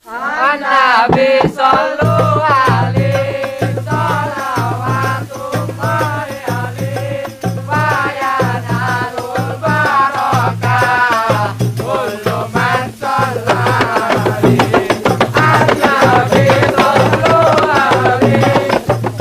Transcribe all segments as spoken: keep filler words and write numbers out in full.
Nabi sallu alaihi salawatullah alaihi wa yanalul barakah kullu man shalla alaihi Nabi sallu alaihi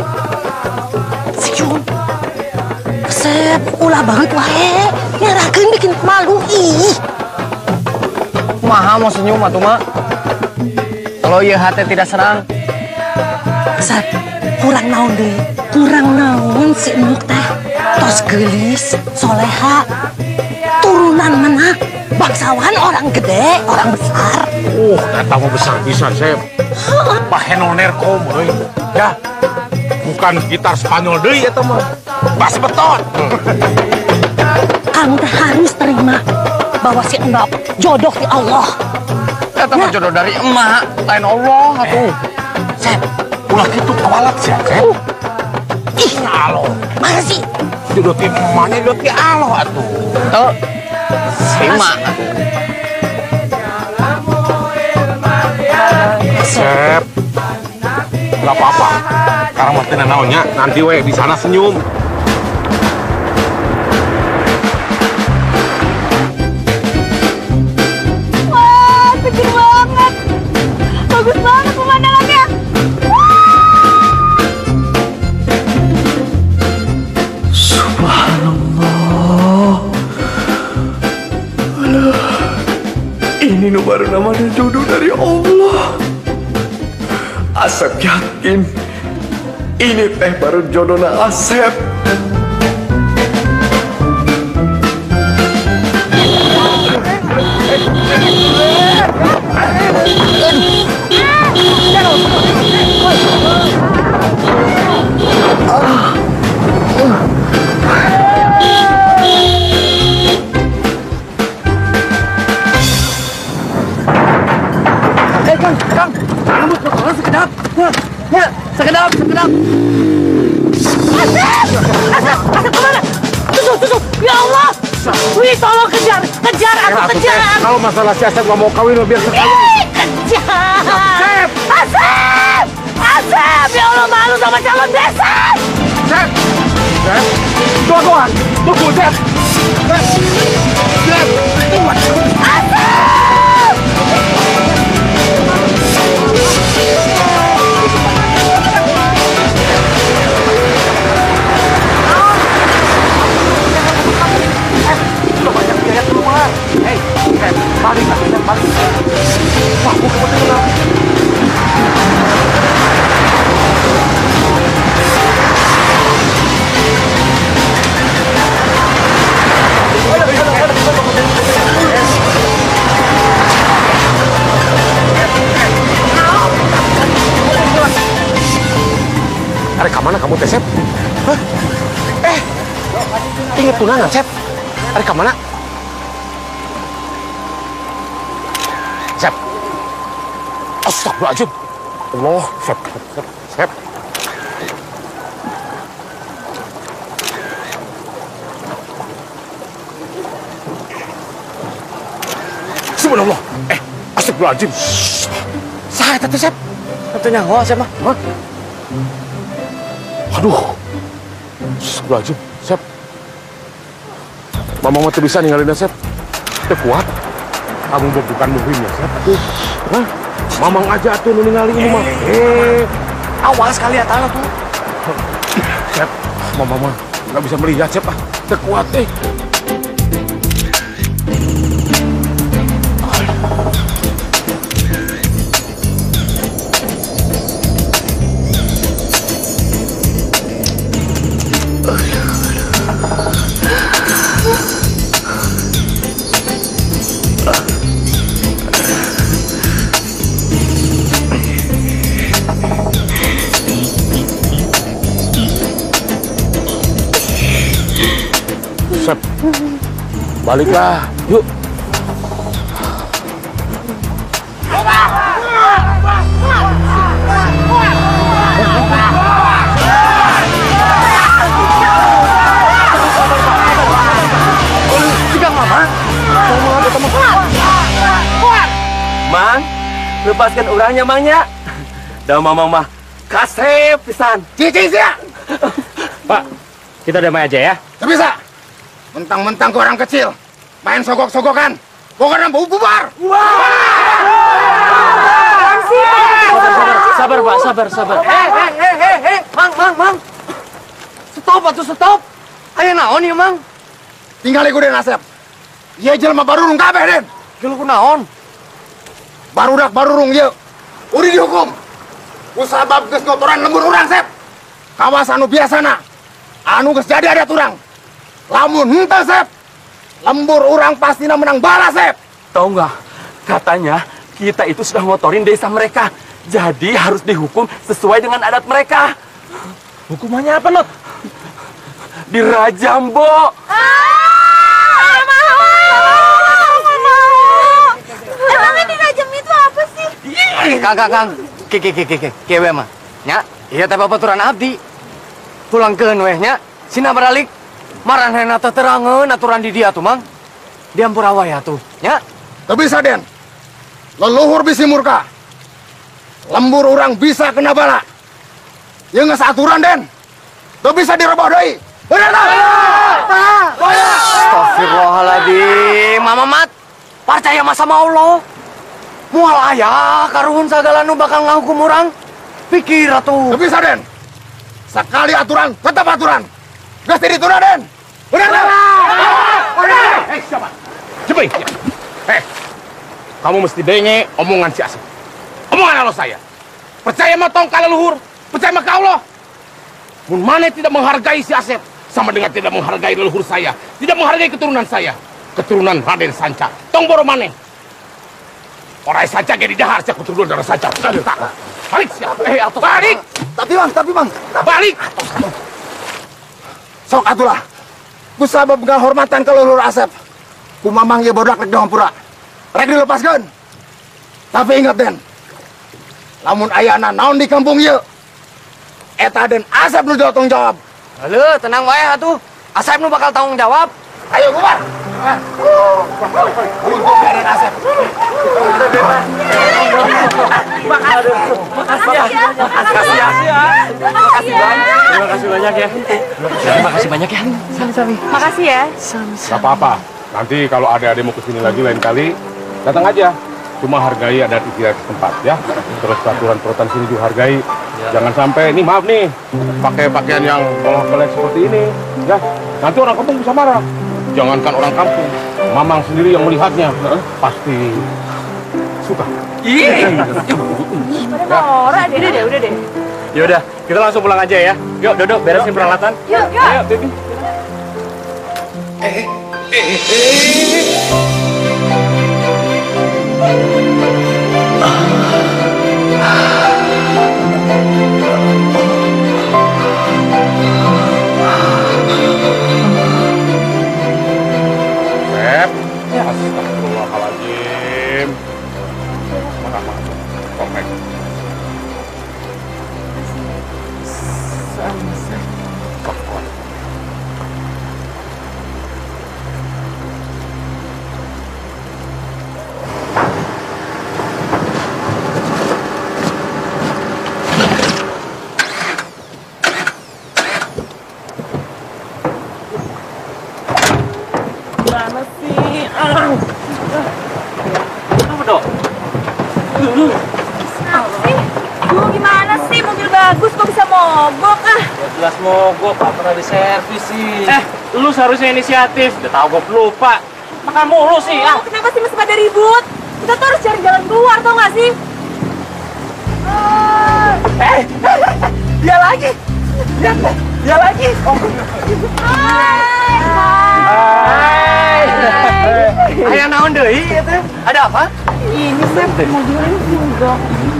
Siun Sep, ulah banget wae nyerahkeun bikin malu ih. Kumaha mau senyum atuh mah? Kalau ieu hate tidak senang. Sep, kurang naon deui? Kurang naon si Enuk teh? Tos geulis, soleha, turunan menak, bangsawan orang gede, orang besar. Uh, eta mah besar pisan, Sep. Pak Henoner kom euy. Ya. Bukan gitar Spanyol deui eta mah. Bas betot. Kamu teh harus terima bahwa si Enuk jodoh di Allah. Eta mah jodoh dari emak, lain Allah atuh. Sep, ulah kitu kawalat sih, Sep. Ih, aloh. mana sih? Jodoh ti emaknya jodoh ti aloh atuh. Tuh, si emak atuh. Sep, gak apa-apa. Sekarang mah teu naonnya, nanti we di sana senyum. Wah, seger banget. Bagus banget pemandangannya. Subhanallah. Alah, ini nu baru namanya jodoh dari Allah. Asep yakin ini teh baru jodohna Asep. Eh, Kang, Kang, rambut kotoran sekedap. Ya, sekedap, sekedap. Asep! Asep! Asep kemana? Tutup, tutup! Ya Allah! Wih, tolong kejar! Kejar! Aku kejar! Kalau masalah si Asep gak mau kawin, lo biar sekali. Ih, kejar! Asep! Asep! Asep! Ya Allah, malu sama calon desa! Sep! Sep! Tuan-tuan! Tunggu, Sep! Sep! Sep! Asep! Sudah banyak biaya keluar. Hei, Sep! Balik lah, Sep! Balik! Wah, gue kebetulan. Arek kemana kamu teh, Sep? Hah? Eh, inget tunangan, Sep? Arek kemana? Sep. Astagfirullahaladzim. Allah, Sep, Sep, Sep. Subhanallah. Eh, astagfirullahaladzim. Saha eta teh, Sep? Atuh nyaho, Sep mah. Hah? Aduh. Astagfirullahaladzim, Sep. Mama mah teu bisa ninggalin Sep. Teu kuat. Kamu bukan muhrimnya, Sep. Aduh. Hah? Mamang aja tuh nu ninggalin ini mah. Eh, Awas kali ya tanah tuh. Sep, mama mah nggak bisa melihat, Sep. Ah, teu kuat eh. Sep, baliklah, yuk. bebaskan orangnya Mangnya. Dah mama mah kasep pisan. Cici ya. Pak, kita damai aja ya. Gak bisa. Mentang-mentang ke orang kecil, main sogok-sogokan. Pokoknya mau bubar. Sabar, sabar, Pak, sabar, sabar. Hei, hei, hei, hei, hei, Mang, Mang, Mang. Stop atuh, stop. Ayo naon ya, Mang? Tinggal ikut Den Asep. Iya jelema barurung kabeh Den. Gila ku naon? Barudak barurung ieu. Uri dihukum. Kusabab geus ngotoran lembur urang Sep. Kawasan anu biasana. Anu geus jadi adat urang. Lamun henteu Sep. Lembur urang pastina menang balas Sep. Tahu nggak? Katanya kita itu sudah ngotorin desa mereka. Jadi harus dihukum sesuai dengan adat mereka. Hukumannya apa, Not? Dirajam, Bo. Emangnya dirajam itu apa sih? Kang, Kang, Kang. Ke, ke, ke, ke, ke, kewe mah. Nya, iya teh babaturan abdi. Pulangkeun weh nya. Sina baralik. Maranehna teh terangeun aturan di dia tuh, Mang. Diampura wae atuh, nya. Teu bisa Den. Leluhur bisi murka. Lembur urang bisa kena bala. Ieu geus aturan Den. Teu bisa dirubah deui. Bener tah? Astagfirullahaladzim, Mama Mat. Percaya mah sama Allah. Moal aya karuhun sagala nu bakal ngahukum urang. Pikir atuh. Teu bisa Den. Sekali aturan tetap aturan. Geus ditunda Den. Bener tah? Hei, siapa? Cepat. Hei, kamu mesti denge omongan si Asep. Omongan Allah saya. Percaya sama tong ka leluhur, percaya sama ka Allah. Mun maneh tidak menghargai si Asep, sama dengan tidak menghargai leluhur saya, tidak menghargai keturunan saya, keturunan Raden Sanca. Tong boro maneh. Orang Sanca ge di dahar sia keturunan dari Sanca. Balik siapa? Eh, atos. Balik. Tapi Bang, tapi Bang. Balik. Sok atulah. Kusabab ngahormatan ka leluhur Asep. Ku mamang ieu bodak rek dihampura. Rek dilepaskeun. Tapi ingat Den. Lamun ayana naon di kampung ieu, eta Den Asep nu tanggung jawab. Halo, tenang wae atuh. Asep nu bakal tanggung jawab. Ayo bubar. Untung Den Asep. Makasih ya. Makasih ya. Makasih banyak. Terima kasih banyak ya. Terima kasih banyak ya. Sami-sami. Makasih ya. Gak apa-apa. Nanti kalau adik-adik mau kesini lagi lain kali, datang aja. Cuma hargai adat istiadat setempat ya. Terus peraturan-peraturan sini dihargai. Jangan sampai, nih maaf nih, pakai pakaian yang kolak-kolak seperti ini. Ya, nanti orang kampung bisa marah. Jangankan orang kampung, Mamang sendiri yang melihatnya pasti suka. Ih. Pada norak deh. Udah deh, udah deh. Yaudah, kita langsung pulang aja ya. Yuk, Dodo, beresin peralatan. Yuk, yuk. Ayo, baby. Beb, astagfirullahaladzim. Mana, mana, komplek. Mana sih? Ah. Apa dong? Sih, lu gimana sih? Mobil bagus kok bisa mogok ah? Ya jelas mogok, Pak, pernah diservis sih. Eh, lu seharusnya inisiatif. Udah tahu gue lupa. Makan mulu sih, ah. Oh, kenapa sih masih pada ribut? Kita tuh harus cari jalan keluar, tau gak sih? Eh, dia lagi. Dia, dia lagi. Oh. Hai, Hai. Aya naon deui eta? Ada apa? ini sih mobilnya juga.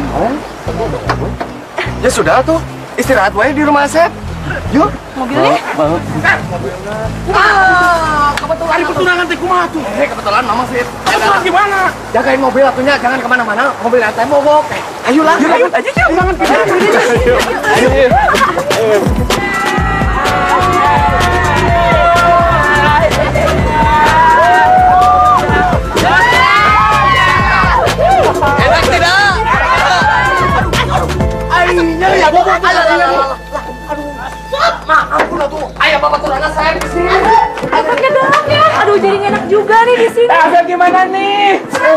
Ya sudah tuh, istirahat wae di rumah Asep. Yuk. Mobilnya? Ah, kebetulan hari pertunangan teh kumaha tuh? Eh, kebetulan mama sih. Kebetulan gimana? Jagain mobil atunya, jangan kemana-mana. Mobil nanti mogok. Ayolah, ayo aja yuk. Jangan enak tidak? babaturan Asep di sini. Asep ke dalam ya. Aduh, jadi enak juga nih di sini. Eh, Asep gimana nih?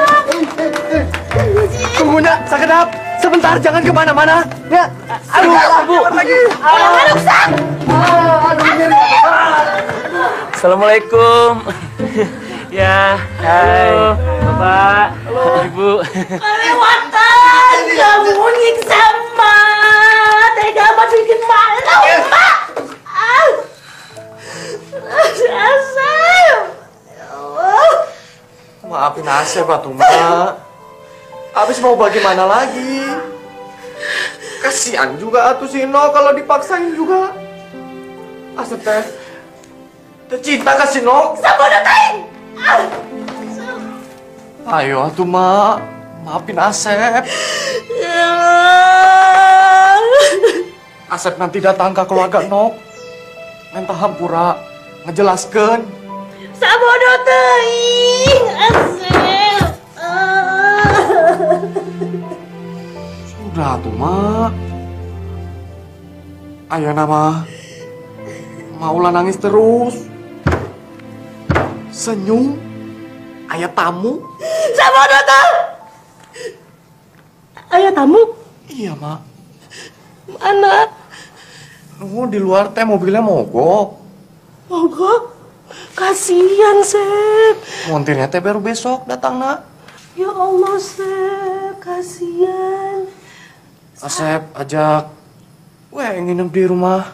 Tunggunya, sekedap. Sebentar, jangan kemana-mana. Ya, aduh, Bu. Lagi. Aduh, Sang. Assalamualaikum. Ya, hai, Bapak, Ibu. Kelewatan. Kamu nyiksa Mak. Tega amat bikin malu, Mak. Ah. Asep. Ya Allah. Maafin Asep, Atuh, Mak. Abis mau bagaimana lagi? Kasihan juga Atuh Sino kalau dipaksain juga. Asep teh, tercinta ka Sino. Sabodo teh. Ayo Atuh, Mak. Maafin Asep. Ya. Asep nanti datang ke keluarga Nok. Minta hampura, ngejelaskan. Sabodo teh. Asep. Ah. Sudah tuh, Mak. Ayo nama. Maulah nangis terus. Senyum. Ayah tamu. Sabodo teh. Ayah tamu? Iya, Mak. Mana? Oh, di luar teh mobilnya mogok. Mogok? Kasihan, Sep. Montirnya teh baru besok datang, nak. Ya Allah, Sep. Kasihan. Asep ajak. Weh, nginep di rumah.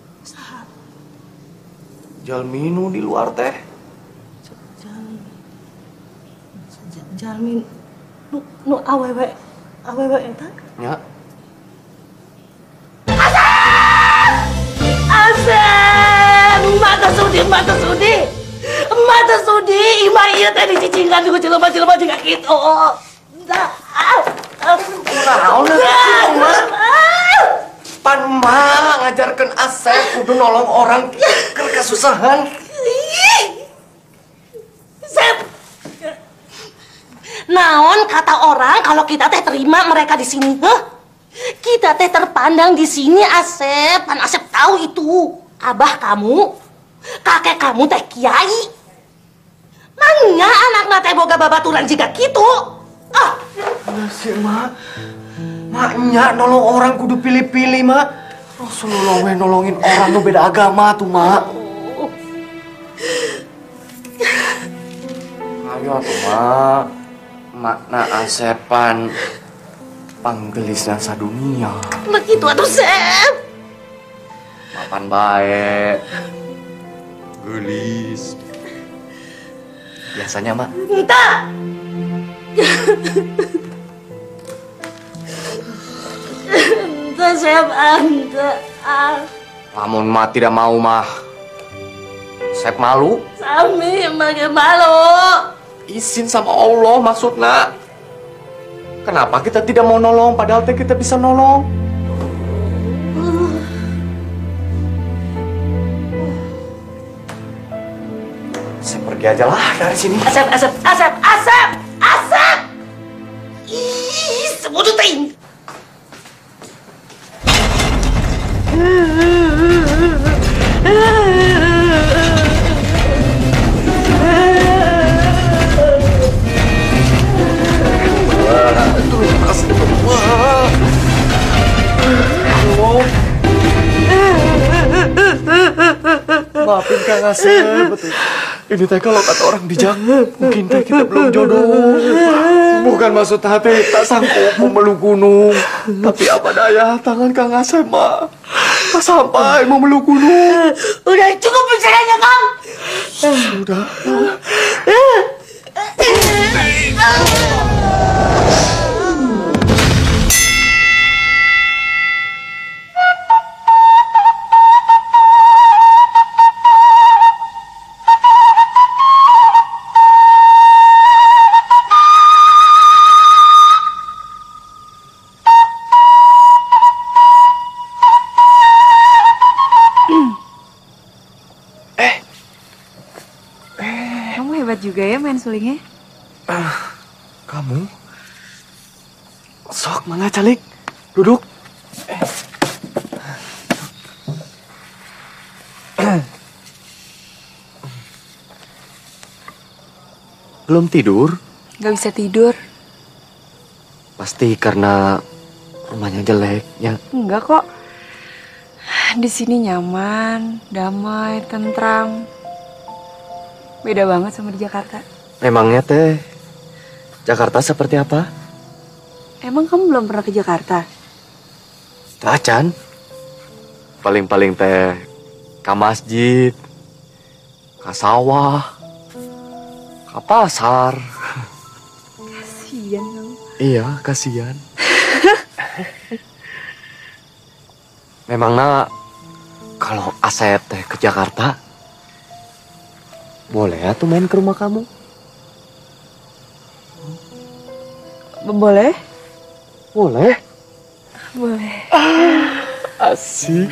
Jalminu di luar teh. Jalmin. Jalmin. Nu, nu awewe. Awewe eta? Ya. Asep! Mata sudi, mata sudi. Mata sudi, ima iya teh dicicingkan juga jelema-jelema juga gitu. Nah, ah, Naon pan mah ngajarkan Asep kudu nolong orang keur kasusahan. Sep. Naon kata orang kalau kita teh terima mereka di sini, huh? Kita teh terpandang di sini, Asep. Pan Asep tahu itu. Abah kamu, kakek kamu teh kiai. Mangnya anakna teh boga babaturan juga gitu. Ah. Iya sih, Mak. Maknya nolong orang kudu pilih-pilih, Mak. Rasulullah we nolongin orang nu beda agama tuh, Mak. Ayo atuh, Mak. Makna Asepan panggelisna sadunia. Begitu atuh, Sep. Mapan bae. Gelis. Biasanya, Mak. Entah. Entah, Sep. Entah. Ah. Lamun Mak tidak mau, mah. Sep malu. Sami makin malu. Izin sama Allah maksudnya. Kenapa kita tidak mau nolong padahal teh kita bisa nolong? Saya pergi aja lah dari sini. Asep, Asep, Asep, Asep, Asep. Ih, semuanya ting. Maafin Kang Asep, betul. Ini teh kalau kata orang bijak, mungkin teh kita belum jodoh. Bukan maksud hati tak sanggup memeluk gunung, tapi apa daya tangan Kang Asep mah tak sampai memeluk gunung. Udah cukup bicaranya, Kang. Sudah. Juga ya main sulingnya. Uh, kamu? Sok, mana Calik? Duduk. Eh. Belum tidur? Gak bisa tidur. Pasti karena rumahnya jelek, ya? Enggak kok. Di sini nyaman, damai, tentram. Beda banget sama di Jakarta. Memangnya teh, Jakarta seperti apa? Emang kamu belum pernah ke Jakarta? Acan. Paling-paling teh ke masjid, ke sawah, ke pasar. Kasian kamu. Iya, kasihan. Memangnya kalau Asep teh ke Jakarta, boleh ya tuh main ke rumah kamu? Boleh? Boleh. Boleh. Ah, asik.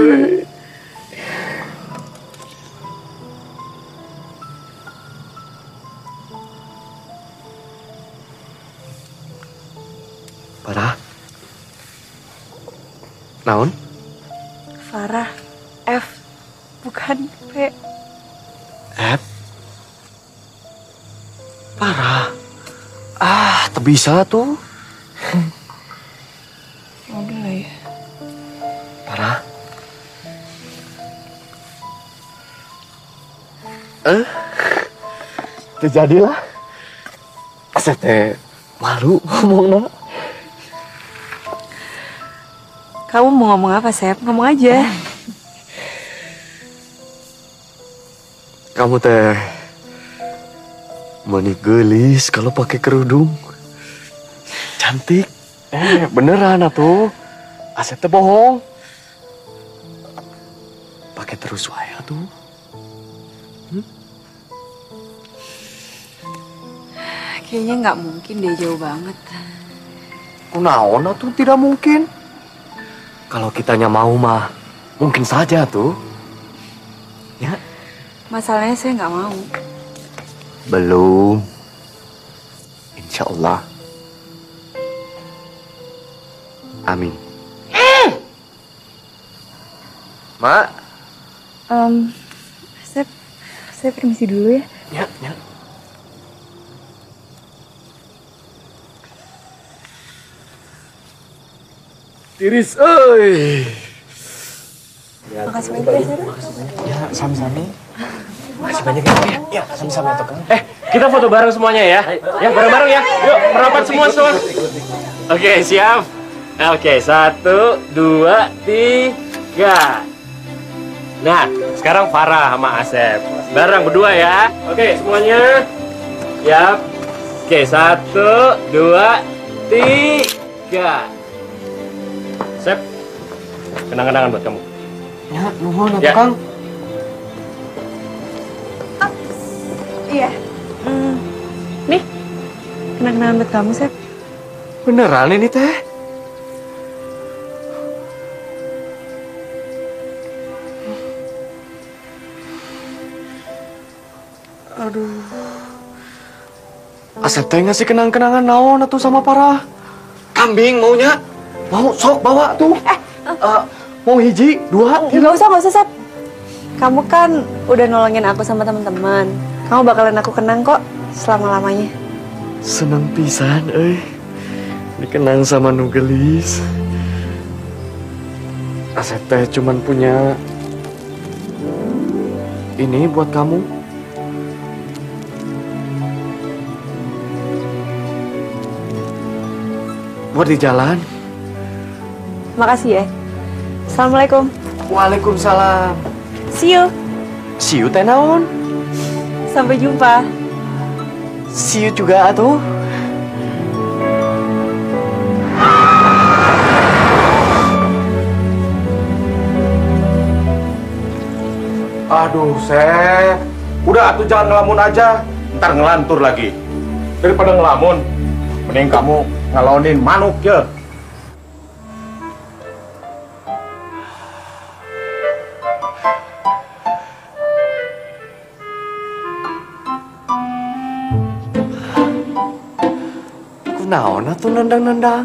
Farah. Naon? Farah. F. Bukan P. F. Farah. Ah, tak bisa tuh. Udah lah ya. Farah. Eh, terjadilah. Saya teh malu ngomongnya. Kamu mau ngomong apa, Sep? Ngomong aja. Kamu teh manis gelis kalau pakai kerudung. Cantik. Eh, beneran atuh. Asep teh bohong. Pakai terus wae atuh. Hmm? Kayaknya nggak mungkin deh, jauh banget. Kunaon atuh tidak mungkin. Kalau kitanya mau mah, mungkin saja tuh. Ya. Masalahnya saya nggak mau. Belum. Insya Allah. Amin. Mak. Um, Sep, saya permisi dulu ya. Ya, ya. Tiris, oi. Makasih banyak ya, Sep. Ya, sami-sami. Makasih banyak ya. Ya, sami-sami tuh kan. Eh, kita foto bareng semuanya ya. Ya, bareng-bareng ya. Yuk, merapat semua semua. Oke, siap. Oke, satu, dua, tiga. Nah, sekarang Farah sama Asep. Bareng berdua ya. Oke, semuanya. Siap. Oke, satu, dua, tiga. Sep, kenang-kenangan buat kamu. Ya, nuhun atuh Ya. Kang. Iya. Hmm. Nih, kenang-kenangan buat kamu, Sep. Beneran ini teh? Aduh. Asep teh ngasih kenang-kenangan naon atuh sama Farah? Kambing maunya? Mau sok bawa tuh. Eh, uh, mau hiji, dua, Nggak usah, nggak usah, Sep. Kamu kan udah nolongin aku sama teman-teman. Kamu bakalan aku kenang kok selama-lamanya. seneng pisan, euy. Dikenang sama nu gelis. Asep teh cuman punya ini buat kamu. Buat di jalan. Makasih ya. Assalamualaikum. Waalaikumsalam. See you. See you teh naon? Sampai jumpa. See you juga atuh. Aduh, Sep. Udah, atuh jangan ngelamun aja. Ntar ngelantur lagi. Daripada ngelamun, mending kamu ngalonin manuk ya. Kunaon atuh nendang-nendang?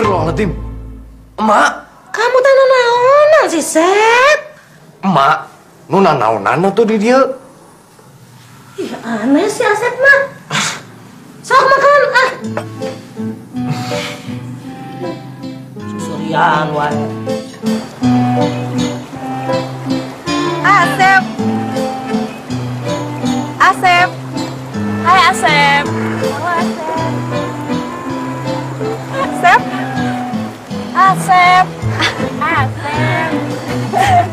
Astagfirullahaladzim. Emak. Kamu teh naonan sih, Sep? Emak, nuna naonan tuh di dia. Iya aneh sih Asep mah. Sok makan ah. Susurian wae. Asep. Asep. Hai Asep. Halo Asep. Asep. Asep. Asep.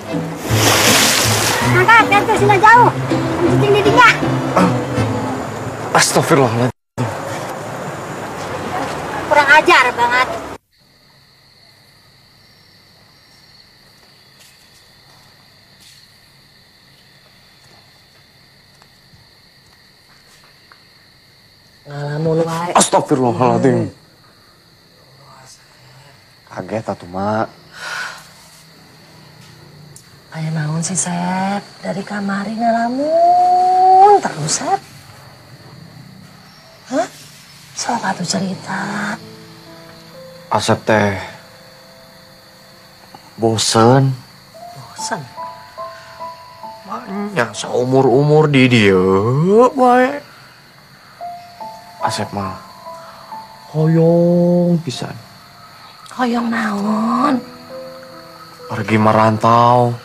Angkat, biar tuh sudah jauh. Cicing didinya. Astagfirullahaladzim. Kurang ajar banget. Ngalamun wae. Astagfirullahaladzim. Kaget atuh, Mak. Aya naon sih, Sep? Dari kamari ngalamun terus, Sep. Hah? Sok atuh cerita. Asep teh bosen. Bosen. Maknya seumur-umur di dia wae. Asep mah hoyong pisan. Hoyong naon? Pergi merantau.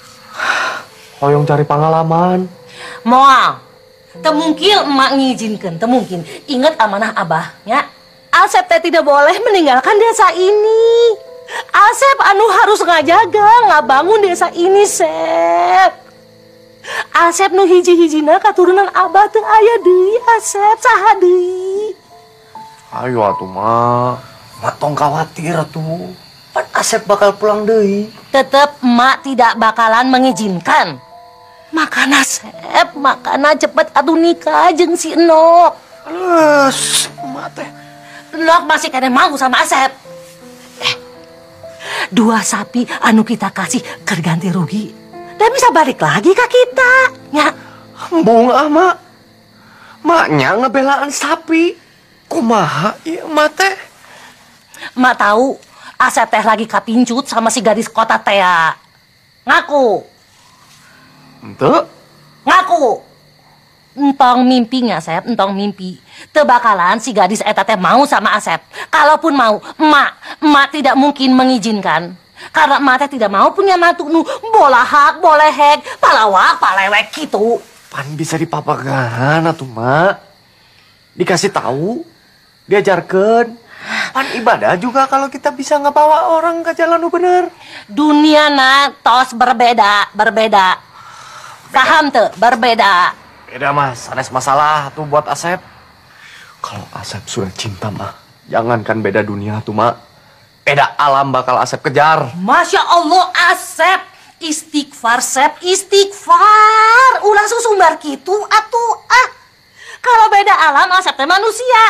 Hoyong cari pengalaman. Moal. Temungkin emak ngizinkan, temungkin. Ingat amanah abahnya. Asep teh tidak boleh meninggalkan desa ini. Asep anu harus ngajaga, ngabangun desa ini, Sep. Asep nu hiji-hijina katurunan abah teu aya deui, Asep saha deui. Ayo atuh, Mak. Mak tong khawatir atuh. Pan Asep bakal pulang deui. Tetep emak tidak bakalan mengizinkan. Makana Sep, makana cepet atuh nikah jeung si Enok. Alas, emak teh. Enok masih kena mau sama Asep. Eh, dua sapi anu kita kasih keur ganti rugi. Dan bisa balik lagi ke kita. Ya. Embung ah, Mak. Maknya ngebelaan sapi. Kumaha ieu emak teh? Emak tahu Asep teh lagi kapincut sama si gadis kota teh. Ngaku. Ente? Ngaku. Entong mimpinya, Asep, entong mimpi. Teu bakalan si gadis eta teh mau sama Asep. Kalaupun mau, emak, emak tidak mungkin mengizinkan. Karena emak teh tidak mau punya mantu nu bolahak, bolehek, palawak, palewek gitu. Pan bisa dipapagahan atuh, Mak. Dikasih tahu, diajarkan. Pan ibadah juga kalau kita bisa ngebawa orang ke jalan nu bener. Dunia na tos berbeda, berbeda. Paham tuh, berbeda. Beda, Mas. Sanes masalah tuh buat Asep. Kalau Asep sudah cinta, mah, jangankan beda dunia tuh, Mak. Beda alam bakal Asep kejar. Masya Allah, Asep. Istighfar, Sep. Istighfar. Ulah susumbar gitu, atuh. Ah. Kalau beda alam, Asep teh manusia.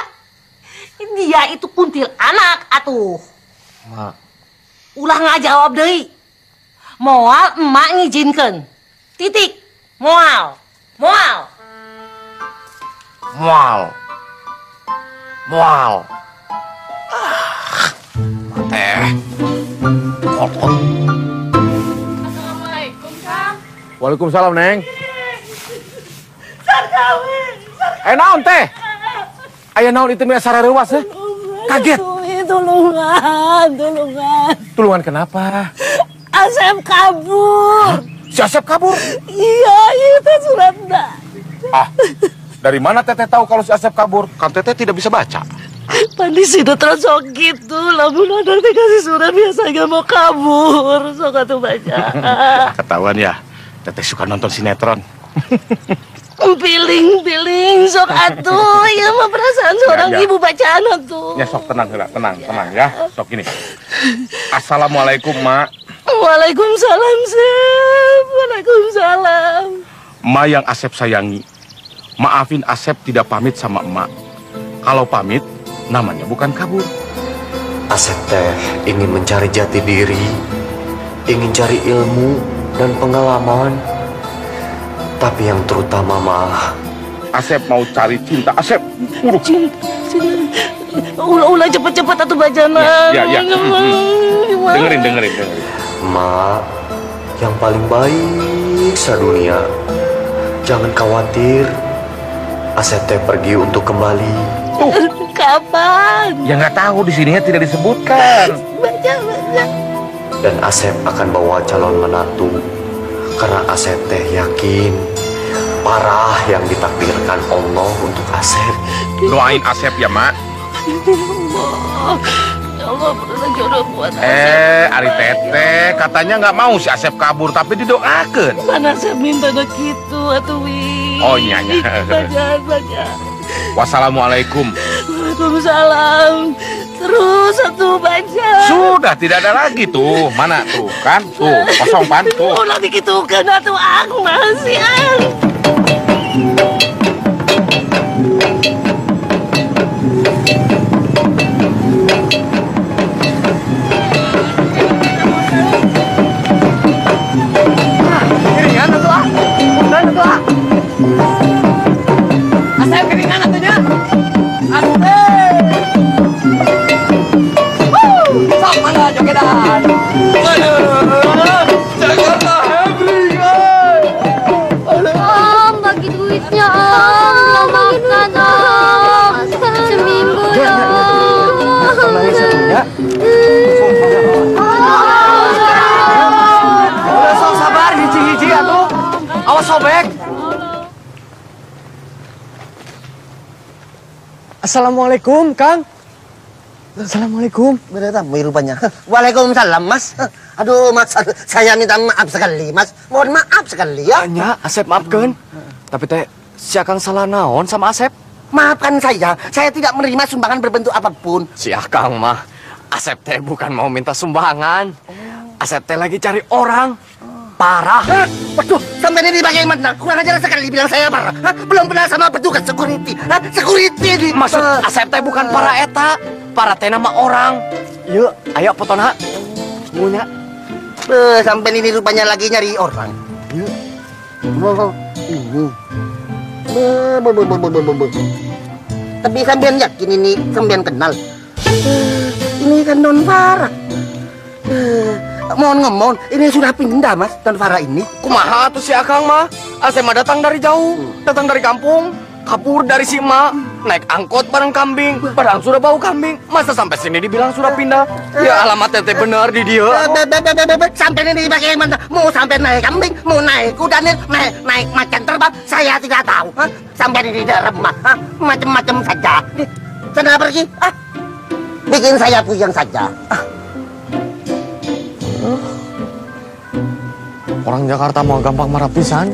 Dia itu kuntil anak, atuh. Mak. Ulah ngajawab deui. Moal emak ngizinkeun. Titik. Moal. Moal. Mual. Mual. Ah. Teh. Kotot. Assalamualaikum, Kang. Waalaikumsalam, Neng. Sarkawe. Eh, naon teh? Aya naon itu mia sararewas eh? Kaget. Tulungan, tulungan. Tulungan kenapa? Asep kabur. Si Asep kabur? Iya, itu suratnya. Ah, dari mana Teteh tahu kalau si Asep kabur? Kan Teteh tidak bisa baca. Pandi sinetron sok gitu, lamun ada dikasih surat biasanya mau kabur, sok atuh baca. Ketahuan ya, Teteh suka nonton sinetron. Piling, piling, sok atuh, ya mah perasaan seorang Ya, ya. ibu bacaan atuh. Ya sok tenang, tenang, tenang, tenang ya. Sok gini. Assalamualaikum, Mak. Waalaikumsalam, Sep. Waalaikumsalam. Emak yang Asep sayangi. Maafin Asep tidak pamit sama emak. Kalau pamit, namanya bukan kabur. Asep teh ingin mencari jati diri, ingin cari ilmu dan pengalaman. Tapi yang terutama mah, Asep mau cari cinta. Asep, urus. Cinta, cinta. Ulah-ulah cepet-cepet atuh bajana. Ya, ya, ya. Hmm, hmm. Dengerin, dengerin, dengerin. Mak, yang paling baik sedunia. Jangan khawatir. Asep teh pergi untuk kembali. Tuh. Kapan? Ya nggak tahu, di sininya tidak disebutkan. Baca, baca. Dan Asep akan bawa calon menantu. Karena Asep teh yakin parah yang ditakdirkan Allah untuk Asep. Doain Asep ya, Mak. Ya Allah, bener jodoh buat Asep. Eh, Ari Teteh katanya nggak mau si Asep kabur, tapi didoakan. Mana Asep minta do gitu, atuh Wi. Oh iya, iya. Baca, baca. Wassalamualaikum. Waalaikumsalam. Terus satu baca. Sudah tidak ada lagi tuh. Mana tuh kan? Tuh kosong pan tuh. Oh nanti gitu kan tuh aku masih ah. Keringan tuh ah. Punten tuh ah. Asep keringan atunya. Asep. Sok mana jogedan. Waduh. Jakarta Hebring. Om, bagi duitnya Om. Mau makan Om. Seminggu ya Om. Nangis satunya. Udah sok sabar hiji-hiji atuh. Awas sobek. Assalamualaikum, Kang. Assalamualaikum. Beneran, rupanya. Waalaikumsalam, Mas. Aduh, Mas, aduh, saya minta maaf sekali, Mas. Mohon maaf sekali ya. Nya, Asep maafkan. Tapi teh, si Akang salah naon sama Asep? Maafkan saya, saya tidak menerima sumbangan berbentuk apapun. Si Akang mah, Asep teh bukan mau minta sumbangan. Asep teh lagi cari orang. Parah. Hah? Waduh, sampai ini bagaimana? Kurang ajar sekali bilang saya parah. Hah? Belum pernah sama petugas security. Hah? Security di... Maksud Uh, Asep teh bukan para eta. Para teh nama orang. Yuk, ayo potona. Munya. uh, sampai ini rupanya lagi nyari orang. Yuk. Oh, ini. Be, be, be, be, be, be, be. Tapi sampean yakin ini sampean kenal? Uh, ini kan Don Farah. Uh, mohon ngomong, ini sudah pindah, Mas, Don Farah ini. Kumaha tuh si Akang mah? Asep mah datang dari jauh. Datang dari kampung. Kabur dari si emak. Naik angkot bareng kambing. Padahal sudah bau kambing. Masa sampai sini dibilang sudah pindah? Ya alamatnya teh benar di dia. Be, be, be, be, be, sampai ini bagaimana? Mau sampai naik kambing, mau naik kuda, naik naik macan terbang, saya tidak tahu. Hah? Sampai di dalam mah, hah? Macam-macam saja. Sana pergi, ah? Bikin saya puyeng saja. Ah. Orang Jakarta mau gampang marah pisan.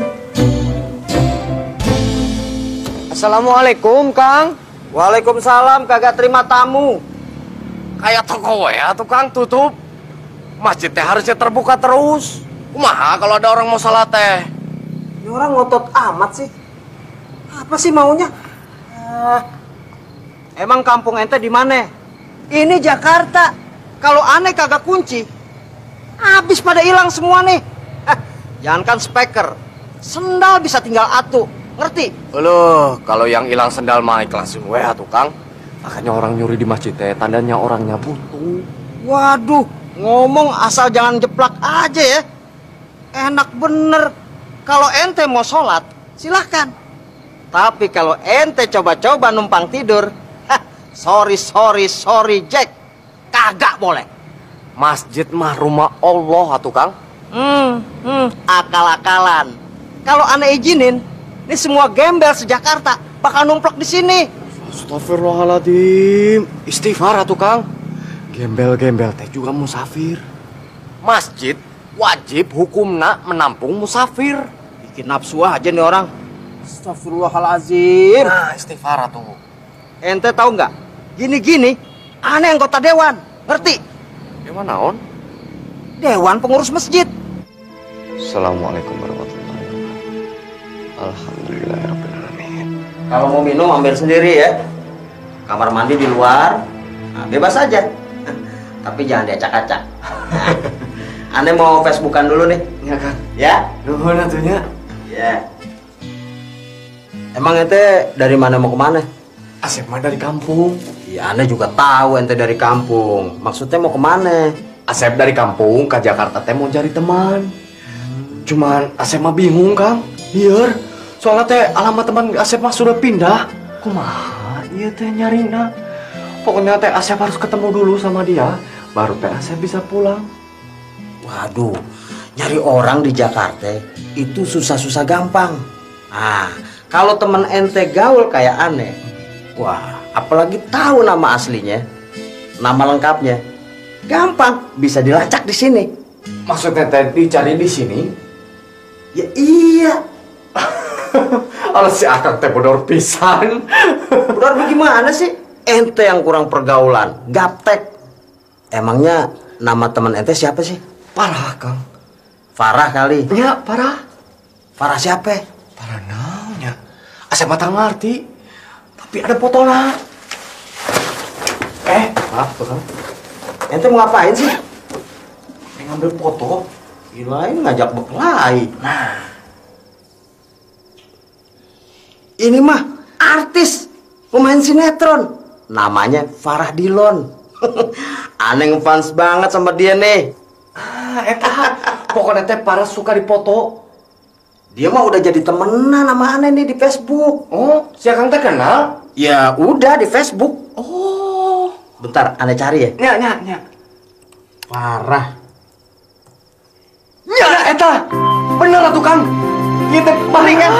Assalamualaikum, Kang. Waalaikumsalam, kagak terima tamu. Kayak toko ya, tukang tutup. Masjid teh harusnya terbuka terus. Kumaha kalau ada orang mau salat teh? Ini orang ngotot amat sih. Apa sih maunya? Eh, emang kampung ente di mana? Ini Jakarta. Kalau aneh kagak kunci, habis pada hilang semua nih. Eh, jangankan speaker, sendal bisa tinggal atu. Ngerti? Loh, kalau yang hilang sendal mah ikhlasin we tukang. Makanya orang nyuri di masjid teh tandanya orangnya buntu. Waduh, ngomong asal jangan jeplak aja ya. Enak bener. Kalau ente mau sholat, silahkan. Tapi kalau ente coba-coba numpang tidur, hah, sorry, sorry, sorry, Jack. Kagak boleh. Masjid mah rumah Allah, tukang. Hmm, hmm, akal-akalan. Kalau aneh izinin, ini semua gembel se-Jakarta bakal numplok di sini. Astagfirullahaladzim. Istighfar, tukang. Gembel-gembel teh juga musafir. Masjid wajib hukumna menampung musafir. Bikin nafsu aja nih orang. Astagfirullahaladzim. Nah, istighfar tuh. Ente tahu nggak? Gini-gini, aneh anggota dewan. Ngerti? Dewan naon? Dewan pengurus masjid. Assalamualaikum warahmatullahi wabarakatuh. Alhamdulillahirrahmanirrahim. Kalau mau minum ambil sendiri ya. Kamar mandi di luar. Nah, bebas aja. Tapi jangan diacak-acak. Aneh mau Facebookan dulu nih. Ya kan? Ya? Nuhun atunya. Ya. Emang ente dari mana mau kemana? Asep mah dari kampung. Ya, aneh juga tahu ente dari kampung. Maksudnya mau kemana? Asep dari kampung ke Jakarta teh mau cari teman. Cuman Asep mah bingung, Kang. Biar soalnya teh alamat teman Asep mah sudah pindah. Kumaha ieu teh nyarina? Pokoknya teh Asep harus ketemu dulu sama dia, baru teh Asep bisa pulang. Waduh, nyari orang di Jakarta itu susah-susah gampang. Nah, kalau teman ente gaul kayak aneh, wah, apalagi tahu nama aslinya, nama lengkapnya, gampang bisa dilacak di sini. Maksudnya teh dicari di sini? Ya iya. Kalau si Akang teh bodor pisan. Bodor bagaimana sih? Ente yang kurang pergaulan, gaptek. Emangnya nama teman ente siapa sih? Farah, Kang. Farah kali. Ya, Farah. Farah siapa? Farah naonnya? Asep mah ngerti. Tapi ada fotonya. Eh, maaf tuh, Kang. Ente mau ngapain sih? Ngambil foto. Gila, ini ngajak berkelahi. Nah. Ini mah artis, pemain sinetron. Namanya Farah Dillon. Aneh ngefans banget sama dia nih. Ah, eta. Pokoknya teh Farah suka dipoto. Dia mah udah jadi temenan sama aneh nih di Facebook. Oh, si Akang teh kenal? Ya udah di Facebook. Oh. Bentar, aneh cari ya. Nya, nya, nya. Farah. Nya, eta. Bener atuh, Kang. Ieu teh paling kan.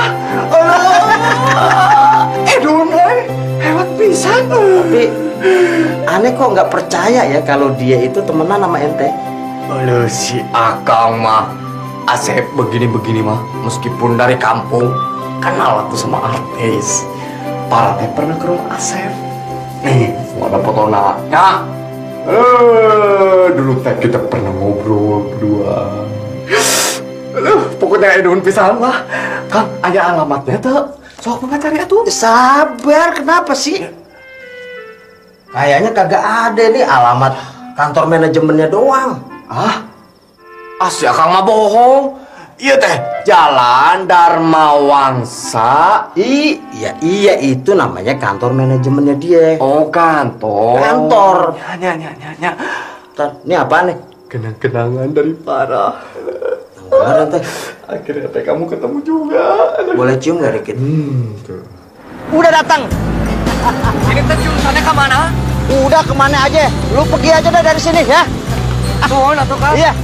Eh, Dun, eh. Hebat pisan. Tapi aneh kok nggak percaya ya kalau dia itu temenan sama ente. Aduh, si Akang mah Asep begini-begini mah meskipun dari kampung kenal tuh sama artis. Para teh pernah ke rumah Asep. Nih, ada fotona. Ya. Eh, dulu teh kita pernah ngobrol berdua. Aduh, pokoknya edun pisan lah. Kang, aya alamatnya tuh. Sok mengacari atuh. Sabar, kenapa sih? Kayaknya kagak ada nih alamat kantor manajemennya doang. Ah? Ah, si Akang mah bohong. Iya teh, Jalan Dharma Wangsa. Iya, iya itu namanya kantor manajemennya dia. Oh, kantor. Kantor. Ya, ya, ya, ya. Ini apa nih? Kenang-kenangan dari Farah. Beneran teh. Akhirnya teh kamu ketemu juga. Boleh cium gak dikit? Hmm, tuh. Udah datang. Ini teh jurusannya ke mana? Udah kemana aja? Lu pergi aja dah dari sini ya. Tuh, atuh, Kang. Iya.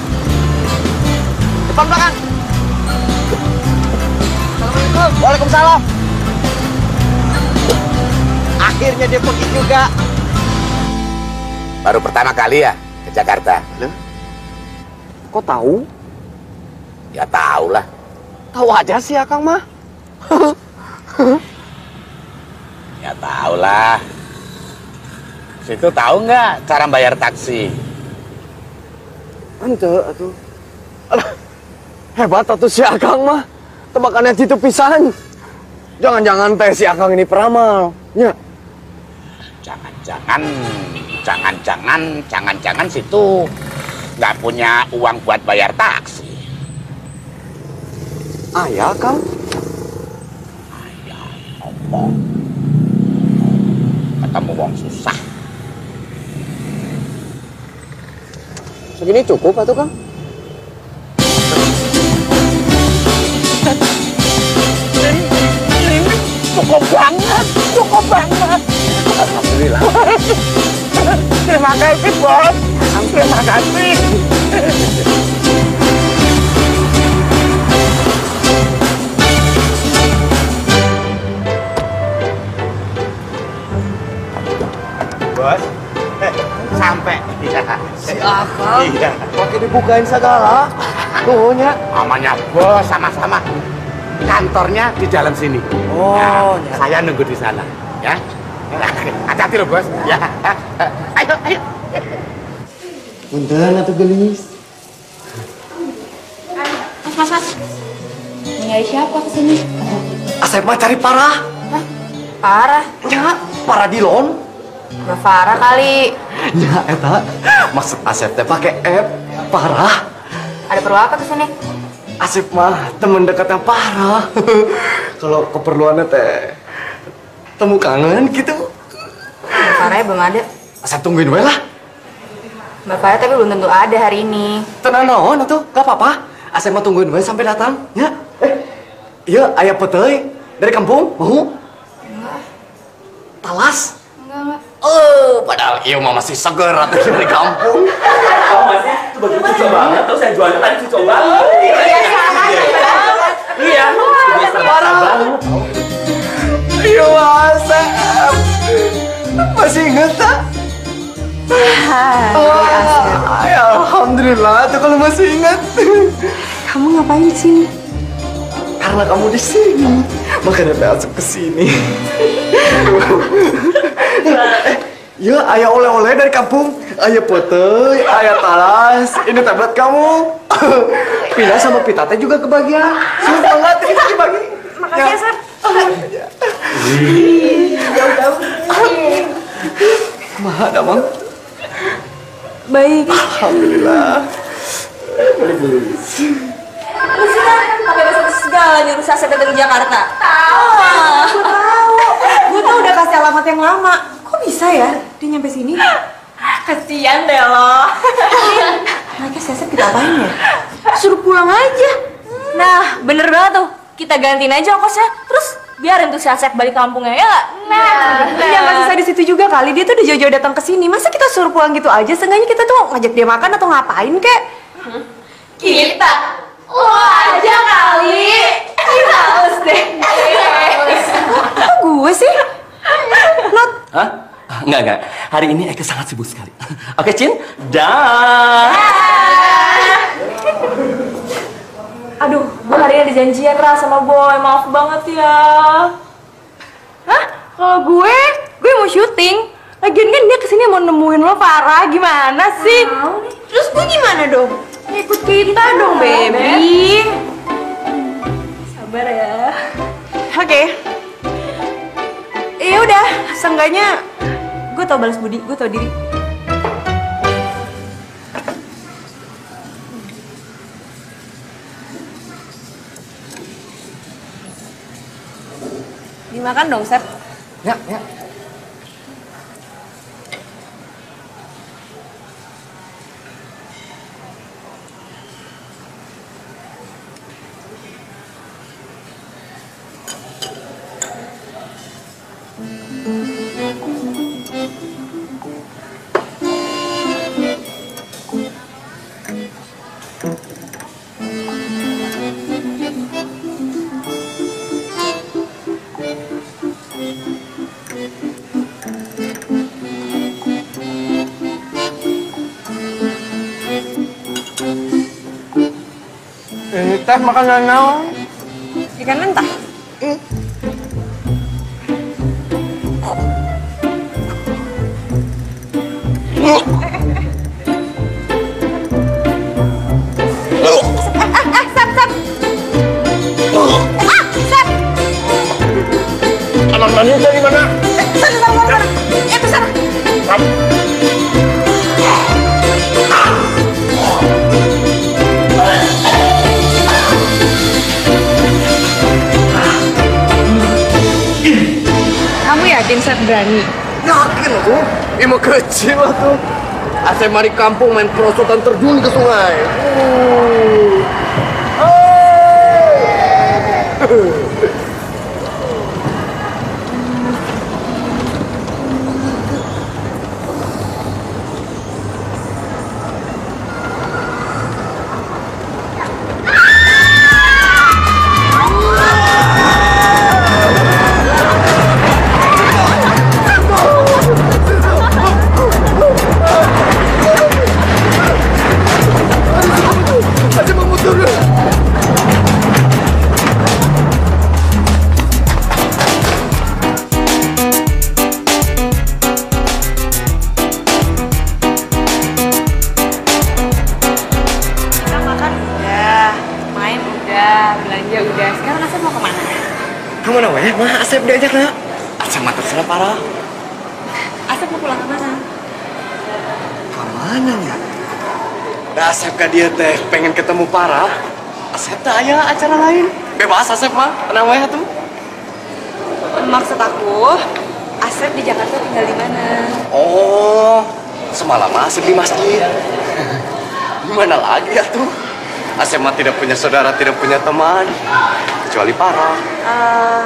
Depan belakang. Assalamualaikum. Waalaikumsalam. Akhirnya dia pergi juga. Baru pertama kali ya ke Jakarta? Loh? Kok tahu? Ya tahu lah. Tahu aja sih Akang mah. Ya tahu lah. Situ tahu nggak cara bayar taksi? Ente atuh. Alah, hebat atuh si Akang mah. Tebakannya situ pisan. Jangan-jangan teh si Akang ini peramal. Ya. Jangan-jangan, jangan-jangan, jangan-jangan situ nggak punya uang buat bayar taksi. Ayah, Kang. Ayah, ngomong. Ketemu uang susah. Segini cukup atuh, Kang? Cukup banget, cukup banget. Alhamdulillah. Terima kasih, Bos. Terima kasih. Bos, eh, sampai. Si Akang. Iya. Pakai dibukain segala. Tuh, nya. Namanya Bos, sama-sama. Kantornya di dalam sini. Oh, ya. Saya nunggu di sana, ya. Hati-hati loh, Bos. Ya. Ayo, ayo. Punten atuh gelis. Mas, mas, mas. Nyari siapa kesini? Asep mah cari Farah. Hah? Farah? Ya, Farah Dillon. Nah, Farah kali. Ya, eta. Maksud Asep teh pakai F. Farah. Ada perlu apa kesini? Asep mah temen dekatnya Farah. Kalau keperluannya teh temu kangen gitu. Mbak Farah belum ada. Asep tungguin we lah. Mbak Farah tapi belum tentu ada hari ini. Tenang naon atuh, gak apa-apa. Asep mah tungguin we sampai datang, ya. Eh, iya aya peteuy dari kampung, mau? Enggak. Talas? Enggak, enggak. Oh, padahal iya mah masih seger atuh dari kampung. Kamu masih itu baju cucok banget, tuh saya jualnya tadi cucok banget. Iya, iya. Iya, parah banget. Iya, Asep. Masih inget tak? Oh, ya, alhamdulillah tuh kalau masih ingat. Kamu ngapain di sini? Karena kamu di sini, makanya Asep kesini. eh, ya, ayah oleh-oleh dari kampung, ayah potey, ayah talas. Ini tablet kamu. Pina sama Pita teh juga kebagian. Sumpah banget kita dibagi. Makasih ya, Sep. Jauh-jauh. Kumaha ada, Mang? Baik. Alhamdulillah. Lu sih kan pakai bahasa segala nyuruh Asep datang ke Jakarta. Tahu. Gue tahu. Gue tuh udah kasih alamat yang lama. Kok bisa ya dia nyampe sini? Kasian deh lo. Mereka si Asep kita apain ya? Suruh pulang aja. Nah, bener banget tuh. Kita gantiin aja ongkosnya. Terus biarin tuh si Asep balik kampungnya ya nggak? Nah, yang kasih saya di situ juga kali. Dia tuh udah jauh-jauh datang ke sini. Masa kita suruh pulang gitu aja? Seenggaknya kita tuh ngajak dia makan atau ngapain kek? Hmm? Kita? Lo aja kali. Kita harus deh. Kok gue sih? Not. Hah? Enggak, enggak. Hari ini Eka sangat sibuk sekali. Oke, Cin? Dah. Aduh, gue hari ini ada janjian Ra sama Boy. Maaf banget ya. Hah? Kalau gue, gue mau syuting. Lagian kan dia kesini mau nemuin lo, Farah. Gimana sih? Terus gue gimana dong? Ikut kita dong, baby. Sabar ya. Oke. Okay. Ya udah, seenggaknya gue tau balas budi, gue tau diri. Dimakan dong, Sep. Ya, ya. Ini teh makanan naon? Ikan mentah. Hmm. Anak manis dari mana? Eh, sana, sana, sana. Eh, itu sana. Kamu yakin Sep berani? Yakin aku. Ima kecil lah tuh. Asep mari kampung main perosotan terjun ke sungai. Uh. Hey. Kemana weh? Mah Asep diajak nak? Asep mah terserah parah. Asep mau pulang kemana? Kemana ya? Nah, Asep ka dia teh pengen ketemu parah. Asep teh aya acara lain. Bebas Asep mah, tenang weh tuh. Maksud aku, Asep di Jakarta tinggal di mana? Oh, semalam Asep di masjid. Gimana lagi ya tuh? Asep mah tidak punya saudara, tidak punya teman, kecuali Farah. Uh,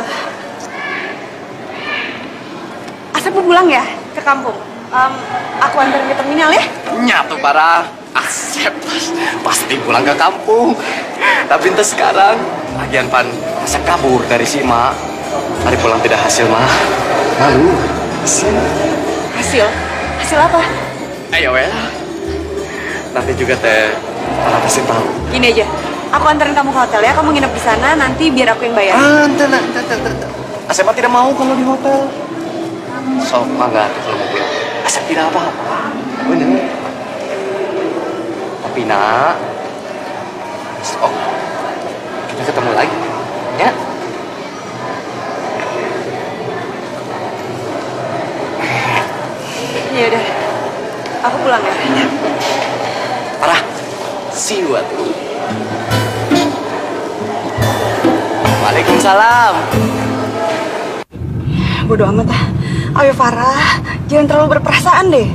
Asep mau pulang ya ke kampung? Um, aku anterin ke terminal ya? Nyatu Farah, Asep pasti pulang ke kampung. Tapi entah sekarang, lagian Pan, Asep kabur dari si Ma. Hari pulang tidak hasil mah, malu. Hasil? Hasil? Hasil apa? Ayo ya. Nanti juga teh Farah pasti tahu. Gini aja, aku anterin kamu ke hotel ya. Kamu nginep di sana, nanti biar aku yang bayar. Ah, entar, entar, entar, entar. Asep mah tidak mau kalau di hotel. Sok, mangga tuh kalau mau pulang. Asep tidak apa-apa. Bener. Tapi nak, sok, kita ketemu lagi, ya? Ya udah, aku pulang ya. Farah, see you atuh. Waalaikumsalam. Bodo amat ah. Ayo Farah, jangan terlalu berperasaan deh.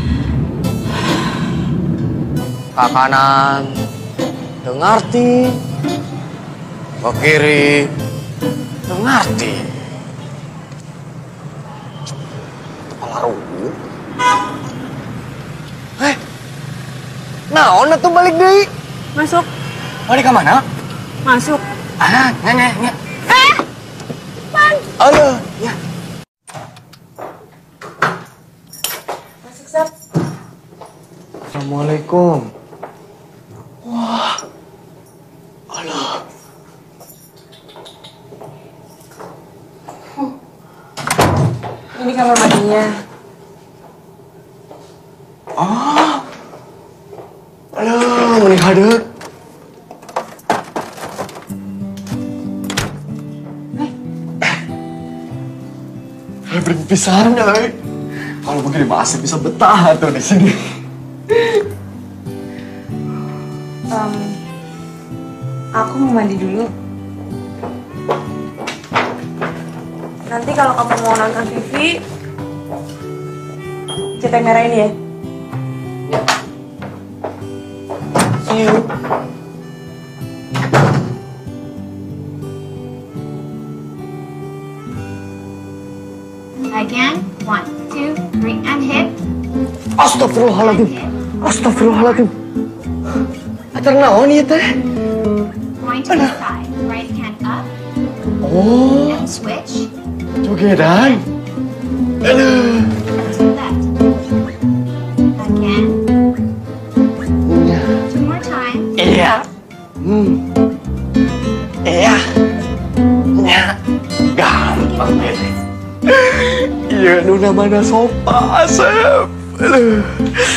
Ke kanan, dengarti. Ke kiri, dengarti. Kepala rubuh. Eh, naon atuh balik deui? Masuk. Balik ke mana? Masuk. Ah, nanya, nanya. Eh, Man. Aduh, ya. Masuk, Sab. Assalamualaikum. Wah. Alah. Ini kamar mandinya. Ah. Alah, mending hadap. Eh, berpisahan ya, eh. Kalau begini masih bisa betah tuh di sini. Um, aku mau mandi dulu. Nanti kalau kamu mau nonton T V, kita yang merah ini ya. See you. Again, one, two, three, and hip. Astagfirullahaladzim. Astagfirullahaladzim. Acar naon ieu teh? Point to the side. Right hand up Oh, and switch. jogedan. Aduh. To the left. Again. Two more times. Iya. Hmm. Iya. Nya. Gampang ini. Iya, nuna mana sopa, Asep. Aduh.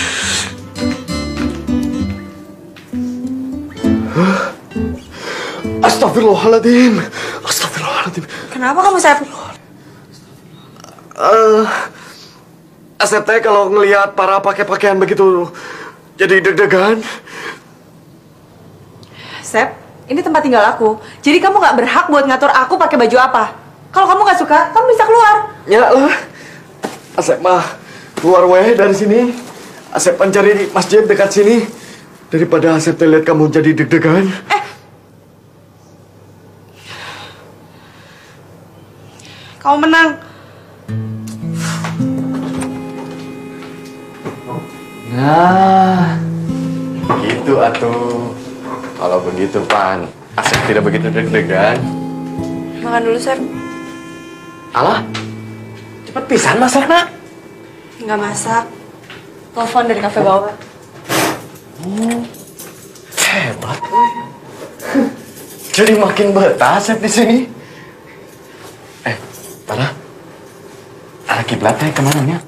Astagfirullahaladzim. Astagfirullahaladzim. Kenapa kamu, Sab? Uh, Asep teh kalau ngelihat para pakai pakaian begitu jadi deg-degan. Seb, ini tempat tinggal aku. Jadi kamu nggak berhak buat ngatur aku pakai baju apa. Kalau kamu nggak suka, kamu bisa keluar. Ya lah. Asep mah keluar weh dari sini. Asep mencari masjid dekat sini daripada Asep teh lihat kamu jadi deg-degan. Eh, kamu menang. Nah, gitu atuh. Kalau begitu, Pan, Asep tidak begitu deg-degan. Makan dulu, Seb. Alah, cepet pisan masakna. Nggak masak. Telepon dari kafe bawah. Oh, hebat, woy. Jadi makin betah Asep di sini. Eh, Farah, arah kiblatnya kemana nya?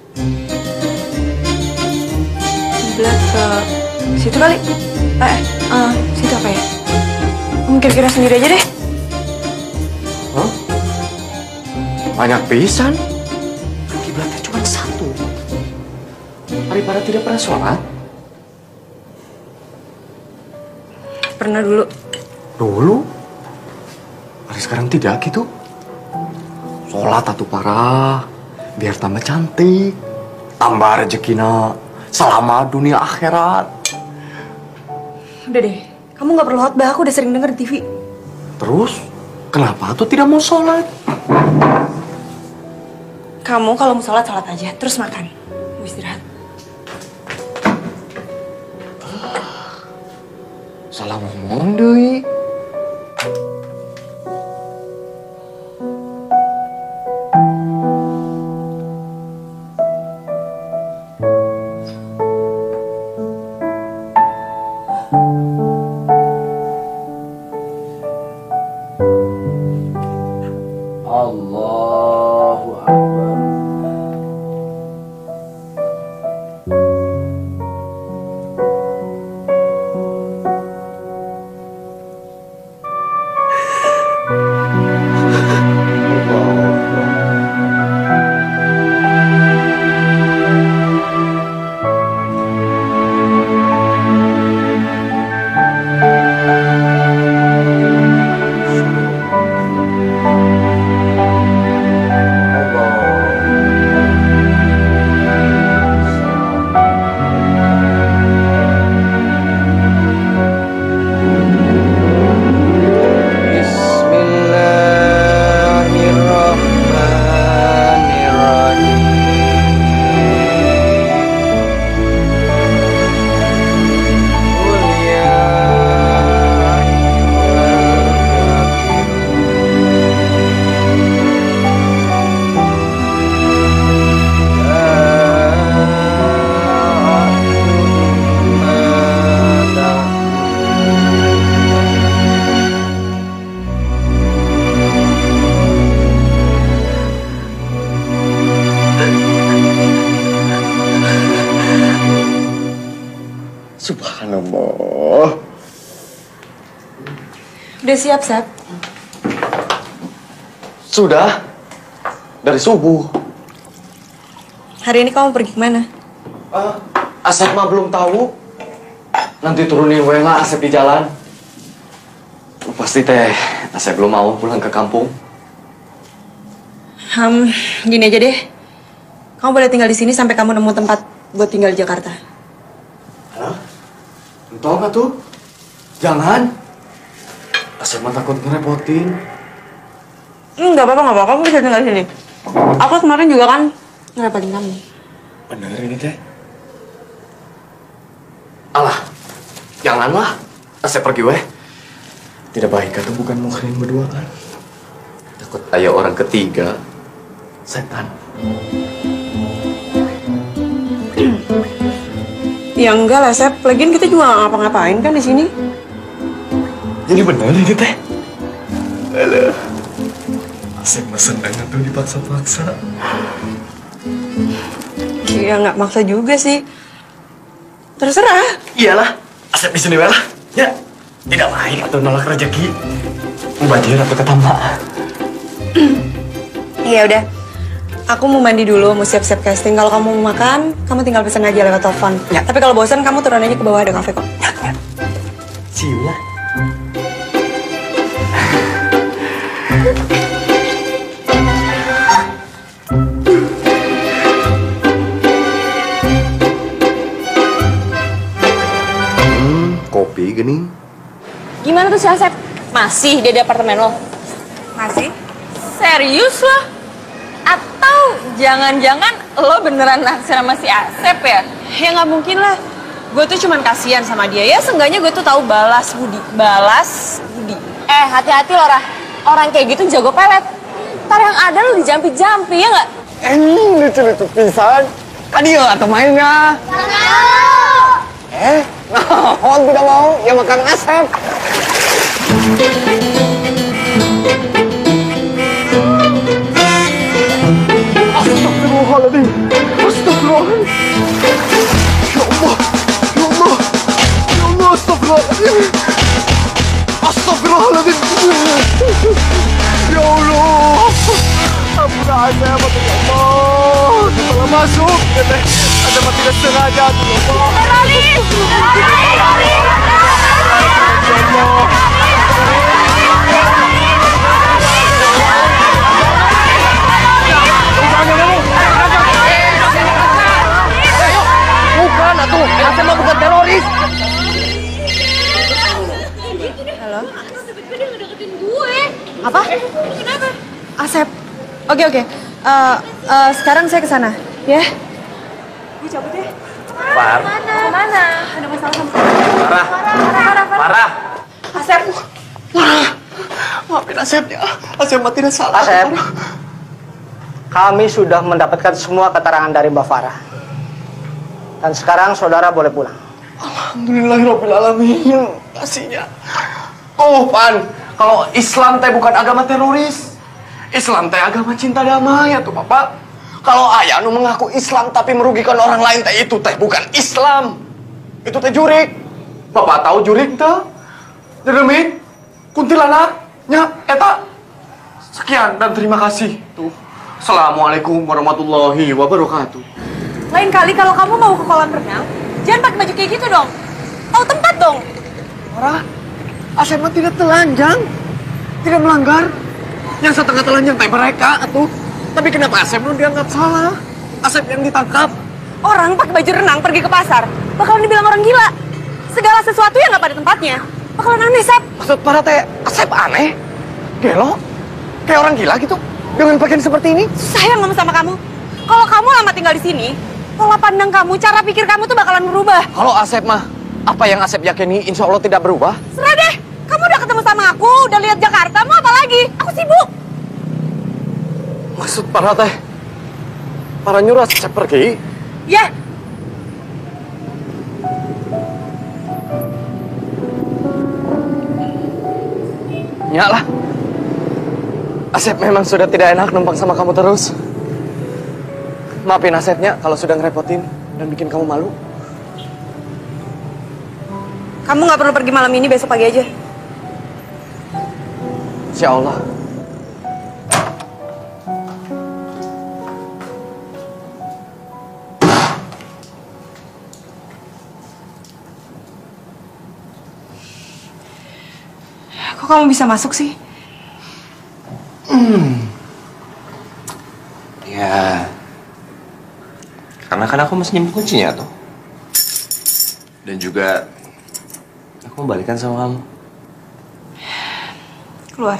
Kiblat ke situ kali. Eh, eh, situ apa ya? Kamu kira-kira sendiri aja deh. Hah? Banyak pisan. Kan kiblatnya cuma satu. Daripada tidak pernah sholat. Pernah dulu. Dulu? Hari sekarang tidak gitu. Sholat atuh parah, biar tambah cantik, tambah rezekina, selama dunia akhirat. Udah deh, kamu nggak perlu khotbah, aku udah sering denger di T V. Terus, kenapa tuh tidak mau sholat? Kamu kalau mau sholat, sholat aja, terus makan. Mau istirahat. Salah ngomong deui. Allahu Akbar. Subhanallah. Udah siap, Sab? Sudah. Dari subuh. Hari ini kamu pergi kemana? Uh, Asep mah belum tahu. Nanti turunin we lah Asep di jalan. Pasti teh Asep belum mau pulang ke kampung. Hmm, gini aja deh. Kamu boleh tinggal di sini sampai kamu nemu tempat buat tinggal di Jakarta. Hah? Entah nggak tuh? Jangan. Asep mah takut ngerepotin. Enggak apa-apa, nggak apa-apa. Kamu bisa tinggal di sini. Aku kemarin juga kan ngerepotin kamu. Bener ini teh? Alah, janganlah. Asep pergi weh. Tidak baik atau bukan muhrim berdua kan? Takut ayah orang ketiga. Setan. Ya enggak lah, Sep. Lagian kita juga nggak ngapa-ngapain kan di sini. Jadi bener ini teh? Alah. Asep mah senang tuh dipaksa-paksa. Ya nggak maksa juga sih. Terserah. Iyalah, Asep di sini lah. Ya, tidak baik atau nolak rezeki. Mubajir atau ketambah. Iya udah. Aku mau mandi dulu, mau siap-siap casting. Kalau kamu mau makan, kamu tinggal pesan aja lewat telepon. Ya. Tapi kalau bosan, kamu turun aja ke bawah, ada kafe kok. Ya, ya. See you lah. Hmm, kopi gini. Gimana tuh si Asep? Masih dia di apartemen lo? Masih? Serius lo? Atau jangan-jangan lo beneran naksir sama si Asep ya? Ya nggak mungkin lah. Gue tuh cuman kasihan sama dia. Ya seenggaknya gue tuh tahu balas budi. Balas budi. Eh hati-hati lo Rah. Orang kayak gitu jago pelet. Ntar yang ada lo dijampi-jampi ya nggak? Eh, lucu-lucu pisan. Kan dia atau mainnya? Eh, nah, tidak mau. Ya makan Asep. Astagfirullahaladzim. Astagfirullahaladzim. Ya Allah. Ya Allah. Ya Allah. Astagfirullahaladzim. Astagfirullahaladzim. Ya Allah. Ampun aja ya Allah. Setelah masuk. Ada mati tidak sengaja. Ya Allah. Lali! Lali! Lali! Ya Allah. Oke oke. Eh, eh, sekarang saya ke sana, ya. Gue cabut ya. Far. Kemana? Ada masalah sama saya. Farah. Farah, Farah. Farah. Asep. Farah. Maafin Asep ya. Asep mah tidak salah. Asep. Kami sudah mendapatkan semua keterangan dari Mbak Farah. Dan sekarang saudara boleh pulang. Alhamdulillahirrahmanirrahim. Kasihnya. Oh, Pan. Kalau Islam teh bukan agama teroris. Islam teh agama cinta damai ya tuh, Bapak. Kalau ayah nu mengaku Islam tapi merugikan orang lain teh itu teh bukan Islam. Itu teh jurik. Bapak tahu jurik teh? Dedemit, kuntilanak, nya, eta. Sekian dan terima kasih. Tuh. Assalamualaikum warahmatullahi wabarakatuh. Lain kali kalau kamu mau ke kolam renang, jangan pakai baju kayak gitu dong. Tahu tempat dong. Farah, Asep mah tidak telanjang, tidak melanggar. Yang setengah telanjang teh mereka, atuh. Tapi kenapa Asep lu dianggap salah? Asep yang ditangkap. Orang pakai baju renang pergi ke pasar, bakalan dibilang orang gila. Segala sesuatu yang nggak pada tempatnya, bakalan aneh, Sep. Maksud para teh, Asep aneh? Gelo? Kayak orang gila gitu? Dengan pakaian seperti ini? Saya ngomong sama kamu. Kalau kamu lama tinggal di sini, pola pandang kamu, cara pikir kamu tuh bakalan berubah. Kalau Asep mah, apa yang Asep yakini insya Allah tidak berubah? Serah deh, kamu udah ketemu sama aku, udah lihat Jakarta, mau apa lagi? Aku sibuk. Maksud para teh, para nyuruh Asep pergi? Ya. Ya lah. Asep memang sudah tidak enak numpang sama kamu terus. Maafin Asepnya kalau sudah ngerepotin dan bikin kamu malu. Kamu nggak perlu pergi malam ini, besok pagi aja. Insya Allah. Kok kamu bisa masuk sih? Hmm. Ya. Karena kan aku masih nyimpen kuncinya tuh. Dan juga aku mau balikan sama kamu. Keluar.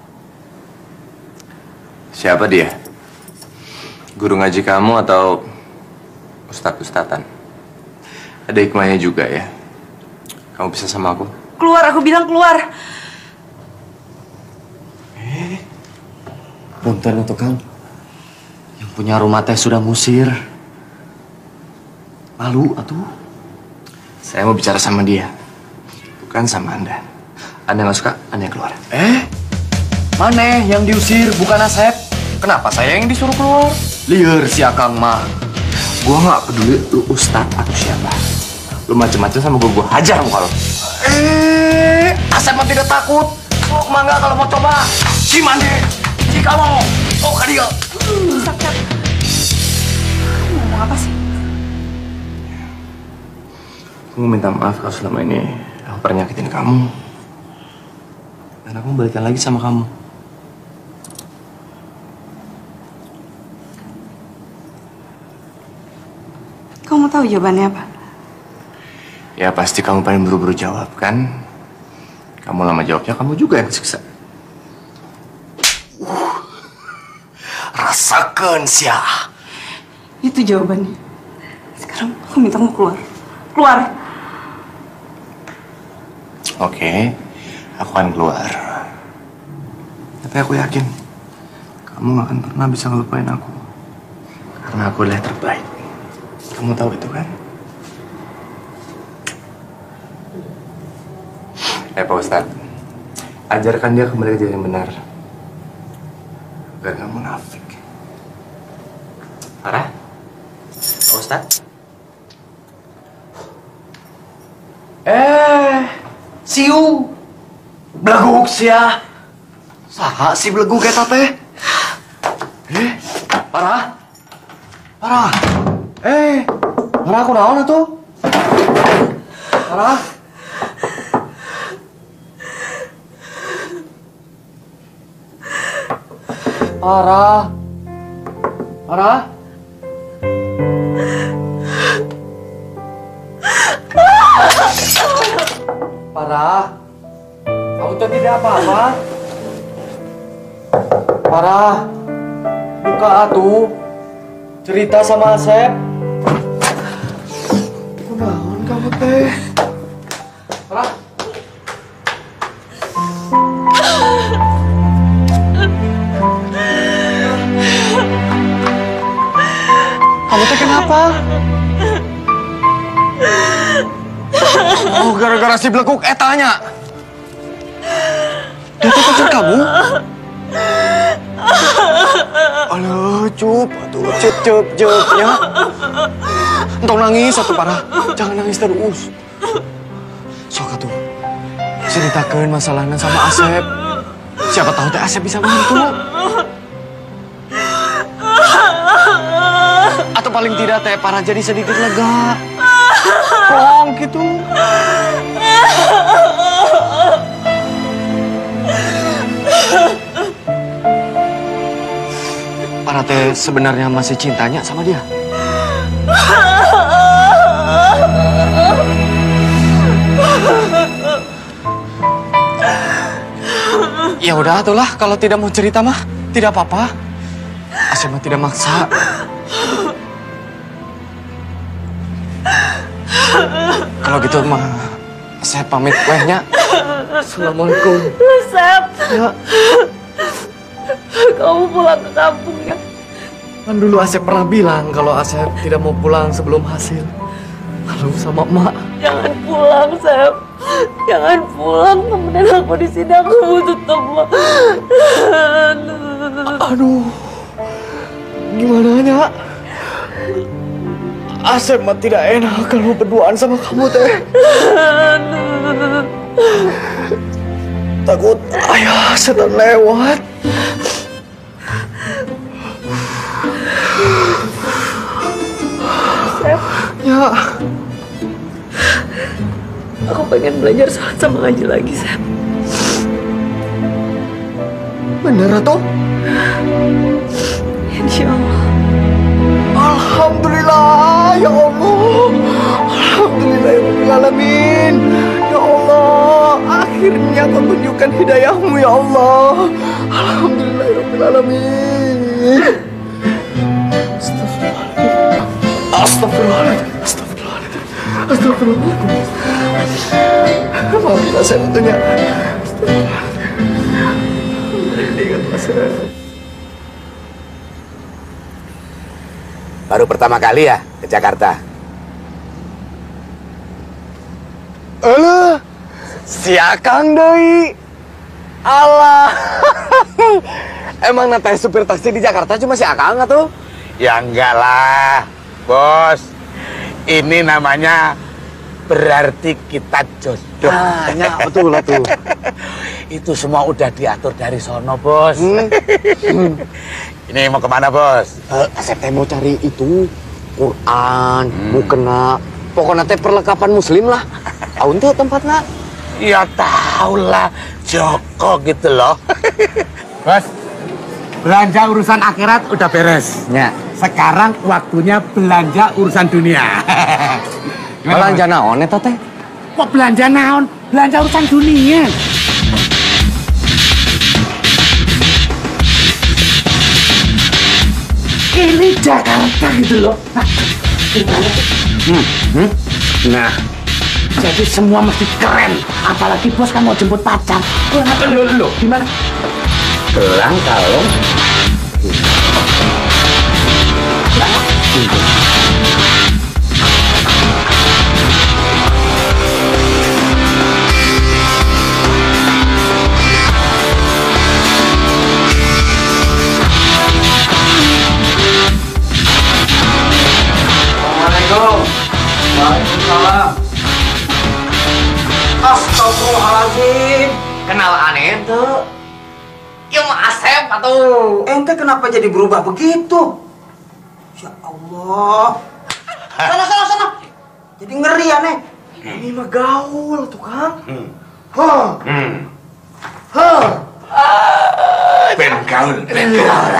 Siapa dia? Guru ngaji kamu atau ustadz-ustadzan? Ada hikmahnya juga ya. Kamu bisa sama aku? Keluar, aku bilang keluar. Punten tuh Kang. Yang punya rumah teh sudah ngusir. Malu atuh. Saya mau bicara sama dia. Bukan sama Anda. Anda nggak suka, Anda yang keluar. Eh? Mana yang diusir bukan Asep? Kenapa saya yang disuruh keluar? Liar si Akang mah. Gua nggak peduli lu ustadz atau siapa. Lu macem-macem sama gua, gua hajar muka lu. Eh, Asep mah tidak takut. Sok mangga kalau mau coba. Si Mande. Si kamu. Oh, kan dia. Sep, Sep. Kamu ngomong apa sih? Aku minta maaf kalau selama ini aku pernah nyakitin kamu. Dan aku balikan lagi sama kamu. Kamu mau tahu jawabannya apa? Ya pasti kamu paling buru-buru jawab kan? Kamu lama jawabnya, kamu juga yang kesiksa. Uh, rasakan sia. Itu jawabannya. Sekarang aku minta kamu keluar. Keluar. Oke, aku akan keluar. Tapi aku yakin kamu gak akan pernah bisa ngelupain aku. Karena aku adalah yang terbaik. Kamu tahu itu kan? Eh Pak Ustadz, ajarkan dia kembali ke jalan yang benar. Agar gak munafik. Farah? Pak Ustadz? Eh, siu. Beleguk sia. Saha si beleguk eta teh? Eh, parah. Parah. Eh, parah aku naon atuh? Parah. Parah. Parah. Parah. Kamu tuh tidak apa-apa. Parah. Buka atuh. Cerita sama Asep. Kunaon kamu teh? Salah. Kamu teh kenapa? Oh, gara-gara si belekuk etanya. Dia tuh pacar kamu? Aduh, cup, aduh, cup, cup, cup, ya. Entong nangis satu parah, jangan nangis terus. Sok atuh, ceritakeun masalahnya sama Asep. Siapa tahu teh Asep bisa bantu. Atau paling tidak teh parah jadi sedikit lega. Kong gitu. Para teh sebenarnya masih cintanya sama dia. Ya udah atulah, kalau tidak mau cerita mah tidak apa-apa. Asep mah tidak maksa. Kalau gitu mah saya pamit wehnya. Assalamualaikum. Sep. Ya. Kamu pulang ke kampung ya? Kan dulu Asep pernah bilang kalau Asep tidak mau pulang sebelum hasil. Lalu sama emak. Jangan pulang, Sep. Jangan pulang, temenin aku di sini. Aku butuh teman. Aduh, gimana ya? Asep mah tidak enak kalau berduaan sama kamu teh. Takut ayah setan lewat. Sep. Ya. Aku pengen belajar sholat sama ngaji lagi, Sep. Bener atau? Insya Allah. Alhamdulillah, ya Allah. Alhamdulillahirrahmanirrahim. Ya Allah, akhirnya kau tunjukkan hidayahmu, ya Allah. Alhamdulillahirrahmanirrahim. Astagfirullahaladzim. Astagfirullahaladzim. Astagfirullahaladzim. Astagfirullahaladzim. Maafkan saya tentunya. Astagfirullahaladzim. Baru pertama kali ya ke Jakarta? Alah, si Akang deui. Alah. Emang nanti supir taksi di Jakarta cuma si Akang atuh? Ya enggak lah, Bos. Ini namanya berarti kita jodoh. Ah, ya betul lah tuh. Itu semua udah diatur dari sono, Bos. Hmm. Ini mau kemana, Bos? Uh, Asep teh mau cari itu Quran, hmm. mukena, pokoknya teh perlengkapan muslim lah. Aun teh tempatnya? Ya tahu lah, Joko gitu loh. Bos, belanja urusan akhirat udah beres. Ya. Sekarang waktunya belanja urusan dunia. Belanja naon eta teh? Kok belanja naon? Belanja urusan dunia. Ini Jakarta gitu loh. Nah, hmm, hmm. nah, jadi semua mesti keren. Apalagi bos kan mau jemput pacar. Loh, loh, gimana? Gelang kalung. Waalaikumsalam. Astagfirullahaladzim. Kenal aneh tuh. Ya mah Asep atuh. Ente kenapa jadi berubah begitu? Ya Allah. Sana, sana, sana. Jadi ngeri aneh. Ini mah gaul tuh, Kang. Hmm. Hah. Hmm. Hah. Ben gaul, ben gaul.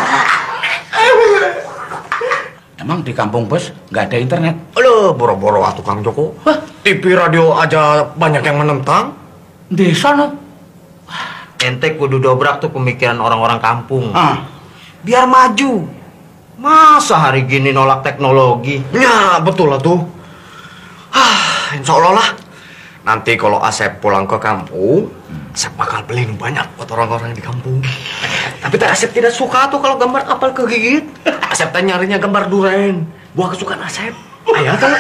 Emang di kampung bos nggak ada internet? Aduh, boro-boro atuh Kang Joko. Hah? T V radio aja banyak yang menentang. Di sana. Ente kudu dobrak tuh pemikiran orang-orang kampung. Ah. Biar maju. Masa hari gini nolak teknologi? Ya, betul lah tuh. Ah, insya Allah lah. Nanti kalau Asep pulang ke kampung, Asep bakal beliin banyak buat orang-orang di kampung. Tapi tak Asep tidak suka tuh kalau gambar apel kegigit. Asep teh nyarinya gambar duren. Buah kesukaan Asep. Ayah tuh.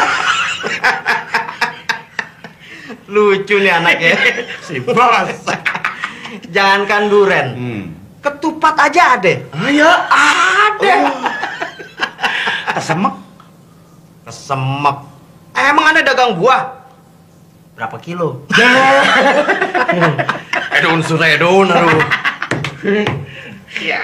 Lucu nih anaknya. Si bos. Jangankan duren. Hmm. Ketupat aja ada. Ayo, ada. Oh. Kesemek. Kesemek. Emang ada dagang buah? Berapa kilo? Edun suredun, aduh. Ya.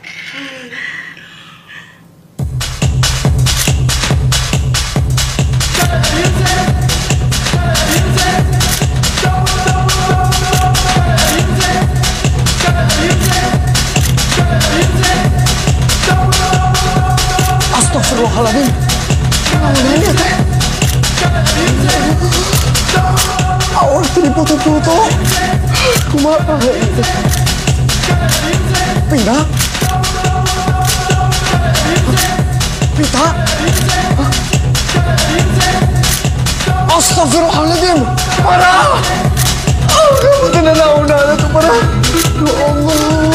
Astagfirullahaladzim. Mana teh? Awal tadi foto-foto. Kumaha itu? Pita? Pita? Astagfirullahaladzim. Parah. Oh, kamu tidak naon-naon itu parah. Ya Allah.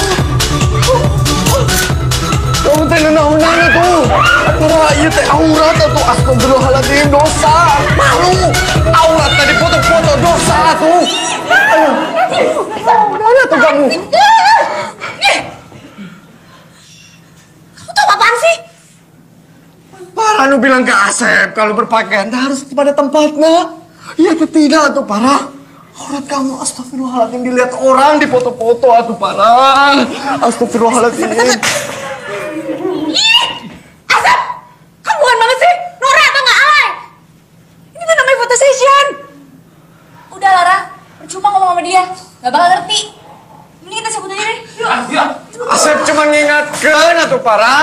Kamu tidak naon-naon itu. Parah, iya teh aurat itu. Astagfirullahaladzim, dosa. Malu. Aurat tadi foto-foto dosa tuh. Ayo. Naon-naon tuh kamu. Kamu tahu apaan sih? Parah nu bilang ke Asep kalau berpakaian harus pada tempatnya. Iya tidak tuh parah. Aurat kamu astagfirullahaladzim dilihat orang di foto-foto atuh parah. Astagfirullahaladzim. Ih, Asep, kamu bukan banget sih, Nora atau nggak alay? Ini kan namanya foto session. Udah Lara, percuma ngomong sama dia, nggak bakal ngerti. Mending kita sebut aja deh, yuk. Asep cuma ngingatkan atuh parah.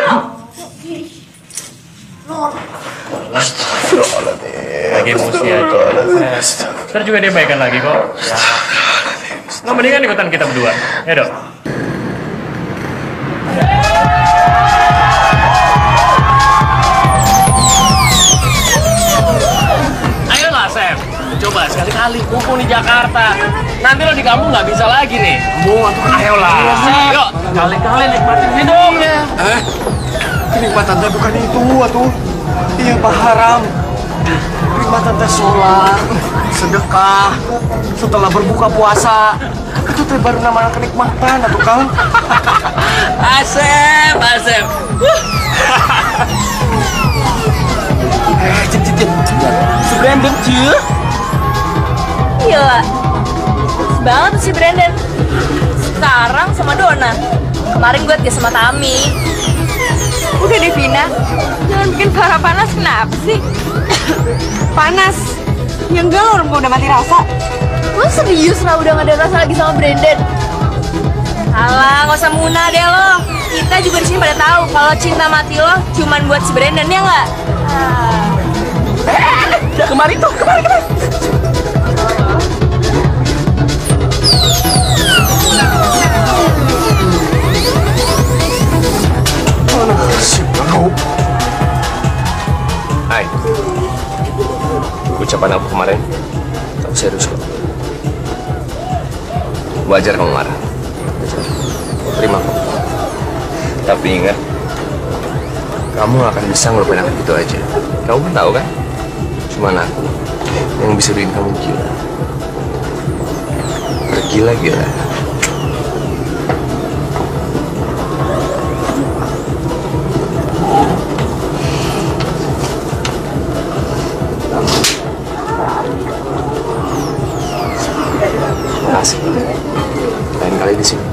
Astagfirullahaladzim. Lagi emosi aja. Ntar juga dia baikan lagi kok. Nah, mendingan ikutan kita berdua. Ya dong. Ayolah, Sep. Coba sekali-kali kumpul di Jakarta. Nanti lo di kampung nggak bisa lagi nih. Mau atuh ayolah. Yuk, kali-kali nikmatin hidupnya. Eh, kenikmatan teh bukan itu atuh. Iya Pak Haram. Kenikmatan teh sholat, sedekah, setelah berbuka puasa. Itu teh baru namanya kenikmatan atuh Kang. Asep, Asep. Eh, cip cip cip. Si Brandon cuy. Gila, banget tuh si Brandon. Sekarang sama Donna. Kemarin gue dia sama Tami. Udah deh Vina, jangan bikin parah panas, kenapa sih? Panas? Ya enggak lo, orang udah mati rasa. Lo serius lah udah gak ada rasa lagi sama Brandon? Alah, gak usah muna deh lo. Kita juga di sini pada tahu kalau cinta mati lo cuman buat si Brandon, ya nggak? Ah. Eh, udah kemari tuh, kemari kemari. Si Bro. Hai. Ucapan aku kemarin, kamu serius kok. Wajar kamu marah. Terima kok. Tapi ingat, kamu akan bisa ngelupain aku gitu aja. Kamu kan tahu kan? Cuman aku yang bisa bikin kamu gila. Pergi lagi lah. Asik. Lain kali di sini.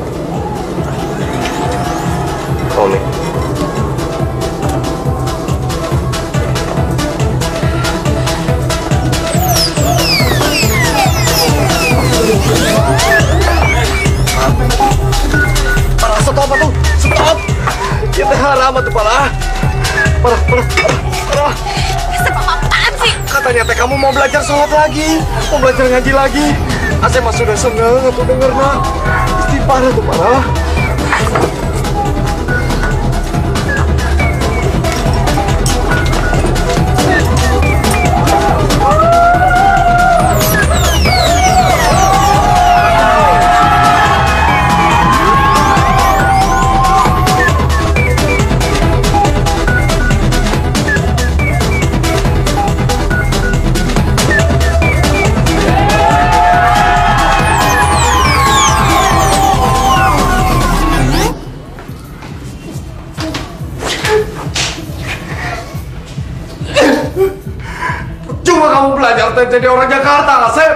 Omi. Parah, stop apa tuh? Stop! Ya teh haram atuh parah. Parah, parah, parah, parah. Sama apaan sih? Katanya teh kamu mau belajar sholat lagi, mau belajar ngaji lagi. Asep mah sudah seneng atuh dengerna. Istighfar atuh parah. Cuma kamu belajar teh jadi orang Jakarta, Asep.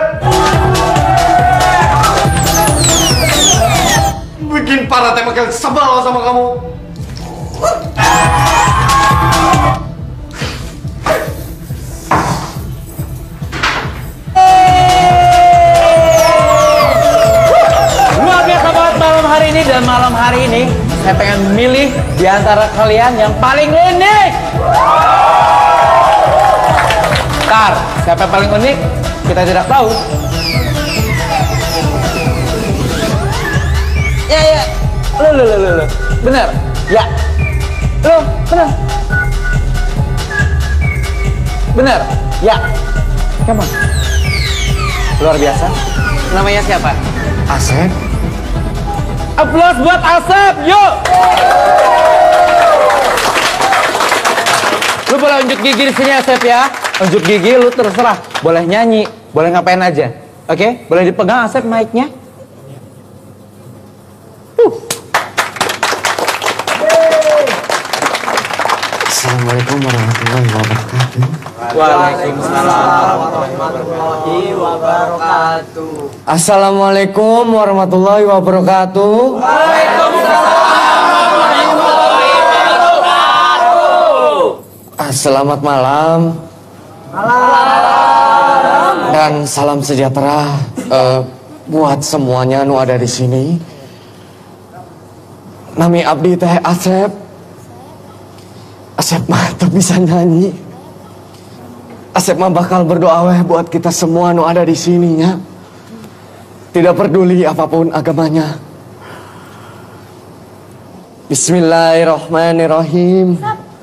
Bikin para teh makin sebel sama kamu. Luar biasa banget malam hari ini, dan malam hari ini saya pengen milih di antara kalian yang paling unik. Ntar, siapa yang paling unik, kita tidak tahu. Ya, ya. Lu, lu, lu, lu, lu. Bener? Ya. Lu, bener. Bener? Ya. Come on. Luar biasa. Namanya siapa? Asep. Aplaus buat Asep, yuk! Lu boleh unjuk gigi di sini, Asep, ya. Unjuk gigi lu terserah. Boleh nyanyi, boleh ngapain aja. Oke? Boleh dipegang, Asep, mic-nya. Uh. Assalamualaikum warahmatullahi wabarakatuh. Waalaikumsalam warahmatullahi wabarakatuh. Assalamualaikum warahmatullahi wabarakatuh. Waalaikumsalam warahmatullahi wabarakatuh. Selamat malam. Malam. Dan salam sejahtera uh, buat semuanya nu ada di sini. Nami abdi teh Asep. Asep mah tuh bisa nyanyi. Asep mah bakal berdoa weh buat kita semua nu ada di sininya. Tidak peduli apapun agamanya. Bismillahirrahmanirrahim.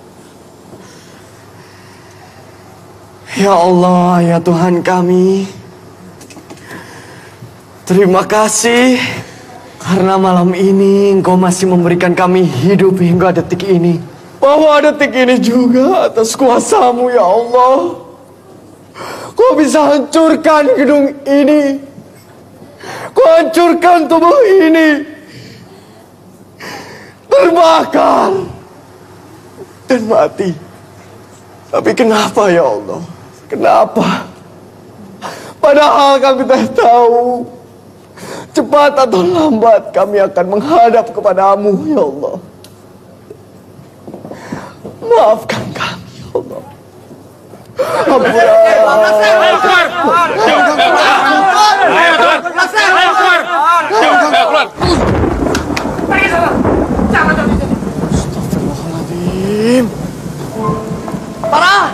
Ya Allah, ya Tuhan kami, terima kasih karena malam ini Engkau masih memberikan kami hidup hingga detik ini. Bahwa detik ini juga atas kuasa-Mu, ya Allah. Kau bisa hancurkan gedung ini. Kau hancurkan tubuh ini. Terbakar dan mati. Tapi kenapa, ya Allah? Kenapa? Padahal kami tak tahu cepat atau lambat kami akan menghadap kepadamu, ya Allah. Maafkan kami, ya Allah. Astagfirullahaladzim. Parah!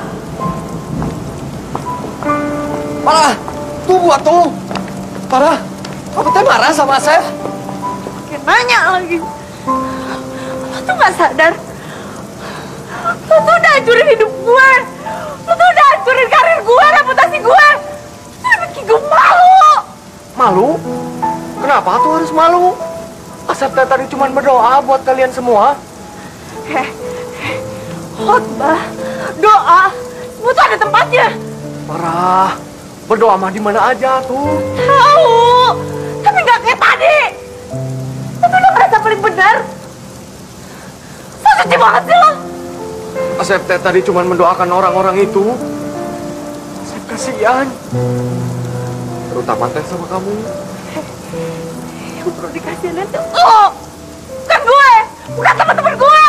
Parah! Tunggu atuh! Parah! Kamu teh marah sama saya? Pakai nanya lagi. Lo tuh gak sadar. Lo tuh udah hancurin hidup gue. Lo tuh udah hancurin karir gue, reputasi gue. Lo tuh bikin gue malu. Malu? Kenapa tuh harus malu? Asep teh tadi cuma berdoa buat kalian semua. Heh, heh. Khotbah, doa, semua tuh ada tempatnya. Parah. Berdoa mah di mana aja tuh. Tahu, tapi nggak kayak tadi. Lo tuh udah merasa paling benar. So suci banget sih lo. Asep teh tadi cuma mendoakan orang-orang itu. Asep kasihan. Terutama teh sama kamu. Yang perlu dikasihanin tuh lo, bukan gue, bukan teman-teman gue.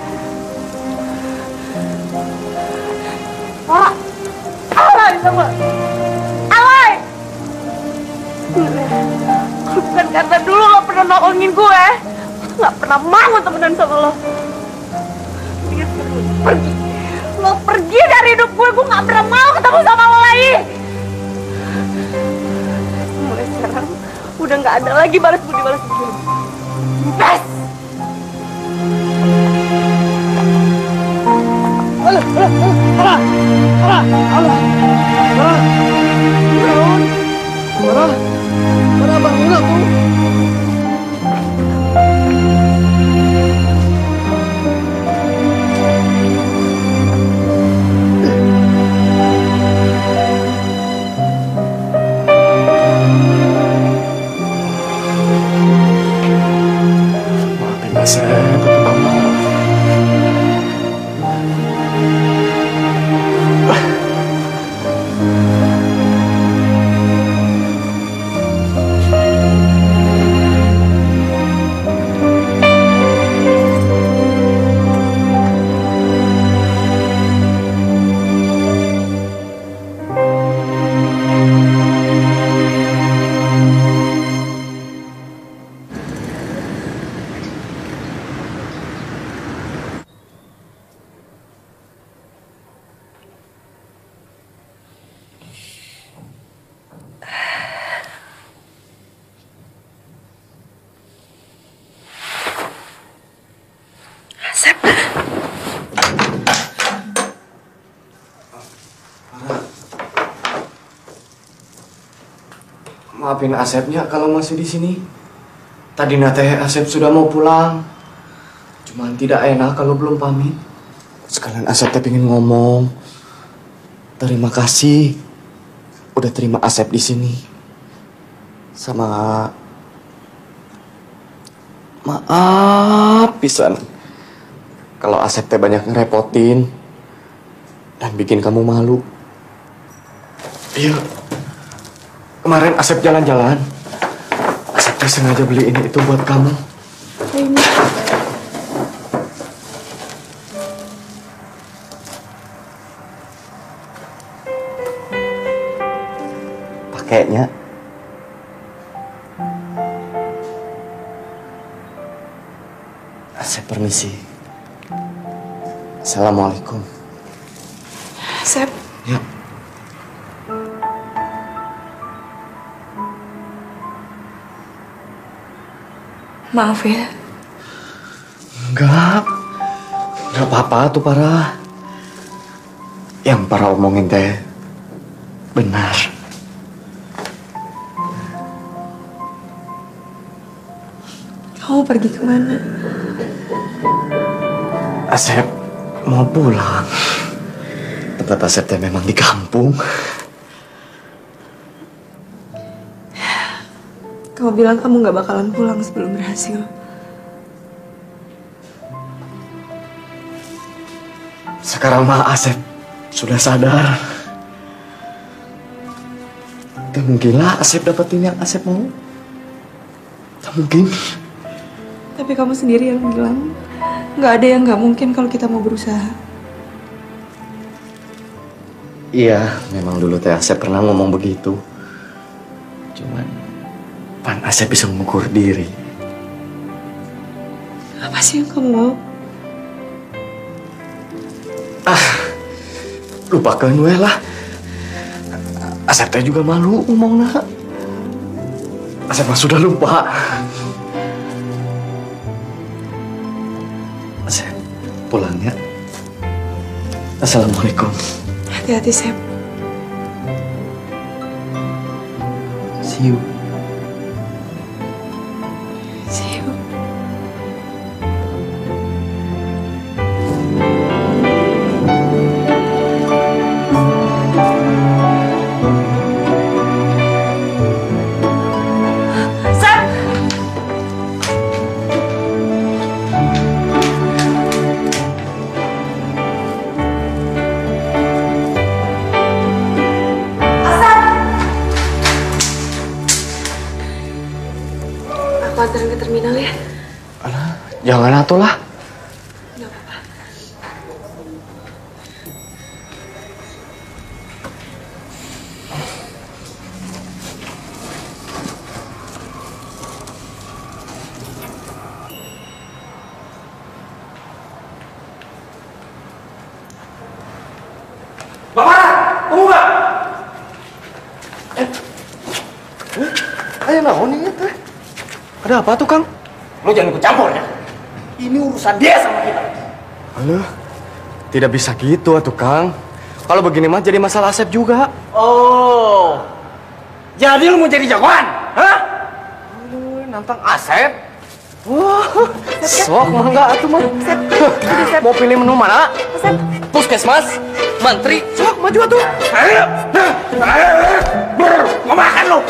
Wah, alay sama, alay. Kalau bukan karena dulu lo pernah nolongin gue, lo gak pernah mau temenan sama lo. Dia pergi, lo pergi dari hidup gue, gue gak pernah mau ketemu sama lo lagi. Mulai sekarang udah gak ada lagi balas budi balas budi. Best. Alah, alah, alah, alah, alah, alah, alah, alah, bangun aku. Maafin Asep, itu mama. Maafin Asepnya kalau masih di sini. Tadi teh Asep sudah mau pulang. Cuman tidak enak kalau belum pamit. Sekalian Asep teh pengen ngomong. Terima kasih udah terima Asep di sini. Sama maaf pisan kalau Asep teh banyak ngerepotin dan bikin kamu malu. Iya. Kemarin Asep jalan-jalan. Asep teh sengaja beli ini itu buat kamu. Ini. Pakainya. Asep permisi. Assalamualaikum. Asep. Ya. Maaf ya. Enggak. Enggak apa-apa tuh Para. Yang Para omongin teh benar. Kamu pergi kemana? Asep mau pulang. Tempat Asep teh memang di kampung. Kamu bilang kamu gak bakalan pulang sebelum berhasil. Sekarang mah Asep sudah sadar. Tak mungkinlah Asep dapetin yang Asep mau. Tak mungkin. Tapi kamu sendiri yang bilang gak ada yang gak mungkin kalau kita mau berusaha. Iya, memang dulu teh Asep pernah ngomong begitu. Cuman pan Asep bisa mengukur diri. Apa sih yang kamu mau? Ah, lupakan weh lah. Asep teh juga malu ngomong nak. Asep mah sudah lupa. Asep pulang ya. Assalamualaikum. Hati-hati Sep. See you. See you. Aku anterin ke terminal ya. Alah, jangan atuh lah. Gak apa-apa. Bapak, tunggu gak? Eh, ayo naon ini teh? Ada apa tuh Kang? Lo jangan ikut campur ya. Ini urusan dia sama kita. Aduh, tidak bisa gitu atuh Kang. Kalau begini mah jadi masalah Asep juga. Oh, jadi lu mau jadi jagoan? Hah? Aduh, nantang Asep? Wah, sok mangga atuh mah. Mau pilih menu mana? Puskesmas, Mantri, sok maju atuh. Ayo, mau makan lu?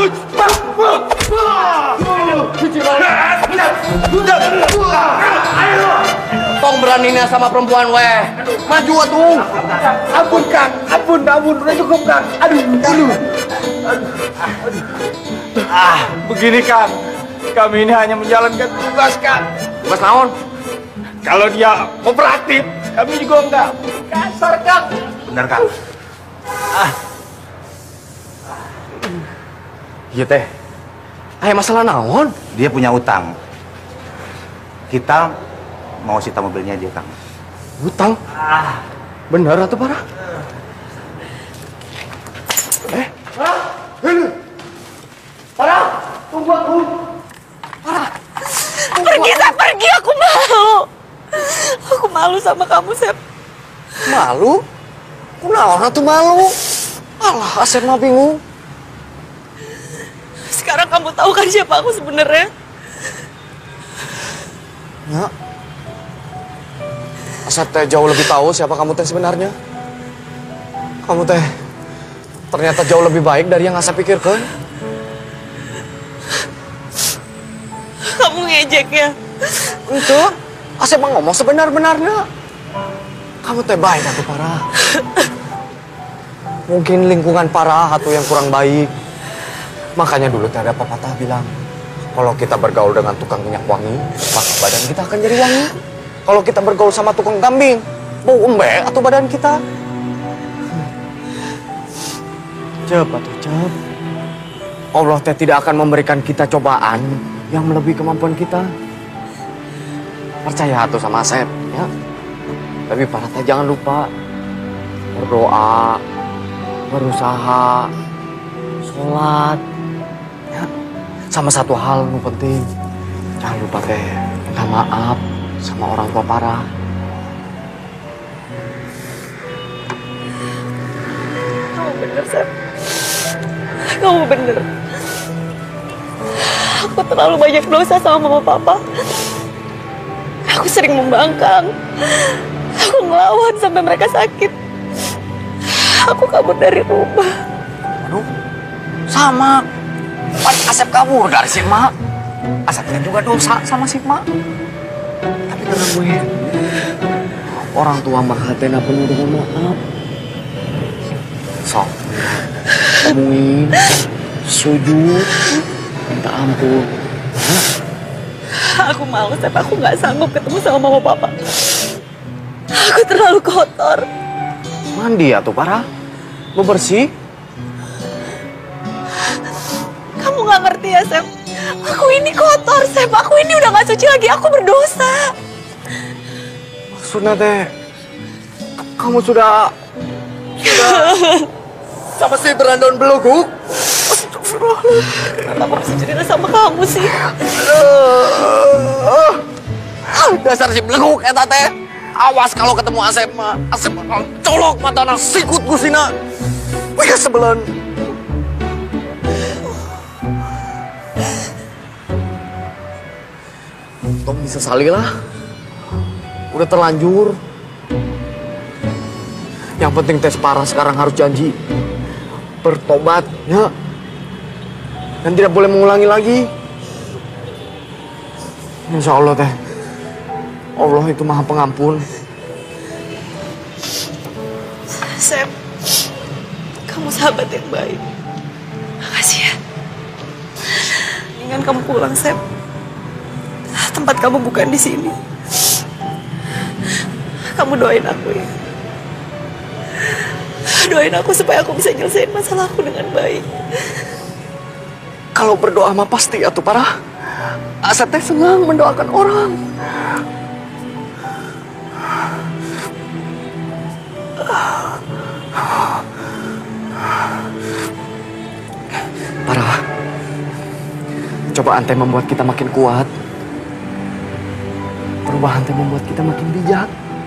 Tong beraninya sama perempuan weh. Maju atuh. Ampun Kang, ampun, ampun, udah cukup Kang. Aduh, aduh. Ah, begini Kang. Kami ini hanya menjalankan tugas Kang. Tugas naon? Kalau dia kooperatif, kami juga enggak kasar Kang. Benar Kang. Ah. Iya teh. Aya masalah naon? Dia punya utang. Kita mau sita mobilnya dia, Kang. Utang? Ah. Bener atau parah? Eh? Parah? Ini. Parah? Tunggu aku. Parah. Pergi, saya pergi, aku mau. Aku malu sama kamu, Sep. Malu? Kunaon atuh malu? Alah, Asep mah bingung. Sekarang kamu tahu kan siapa aku sebenarnya? Ya. Asep teh jauh lebih tahu siapa kamu teh sebenarnya. Kamu teh ternyata jauh lebih baik dari yang Asep pikirkan. Kamu ngejek ya? Itu, Asep mah ngomong sebenar-benarnya. Kamu teh baik atau parah. Mungkin lingkungan parah atau yang kurang baik. Makanya dulu teh ada pepatah bilang, kalau kita bergaul dengan tukang minyak wangi, maka badan kita akan jadi wangi. Kalau kita bergaul sama tukang kambing, bau embe atau badan kita. Cep atau cep. Allah teh tidak akan memberikan kita cobaan yang melebihi kemampuan kita. Percaya atuh sama Asep, ya. Tapi para teh jangan lupa berdoa, berusaha, sholat, ya. Sama satu hal yang penting, jangan lupa teh minta maaf sama orang tua parah. Kamu bener, Sep. Kamu bener. Aku terlalu banyak dosa sama mama papa. Aku sering membangkang. Aku ngelawan sampai mereka sakit. Aku kabur dari rumah. Aduh, sama. Pas Asep kabur dari si Mak. Asepnya juga dosa sama si Mak. Tapi karena gue, orang tua mah hatena penuh dengan maaf. Sok, temuin, sujud, minta ampun. Hah? Aku malu, Sep. Aku nggak sanggup ketemu sama mama papa. Aku terlalu kotor. Mandi atuh parah. Lu bersih. Kamu nggak ngerti ya, Sep. Aku ini kotor, Sep. Aku ini udah nggak suci lagi. Aku berdosa. Maksudnya teh, kamu sudah sudah sama si berandon beluguk. Kenapa bisa cerita sama kamu sih? Uh, dasar si beluguk eta teh. Awas kalau ketemu Asep mah. Asep bakal colok mata anak sikut gusina. Wih sebelan. Tong disesali lah. Udah terlanjur. Yang penting tes parah sekarang harus janji. Bertobat, ya. Dan tidak boleh mengulangi lagi. Insya Allah teh. Allah itu maha pengampun. Sep, kamu sahabat yang baik. Makasih ya. Mendingan kamu pulang, Sep. Tempat kamu bukan di sini. Kamu doain aku ya. Doain aku supaya aku bisa nyelesain masalah aku dengan baik. Kalau berdoa mah pasti atuh parah. Asep teh senang mendoakan orang. Parah. Cobaan teh membuat kita makin kuat. Perubahan teh membuat kita makin bijak.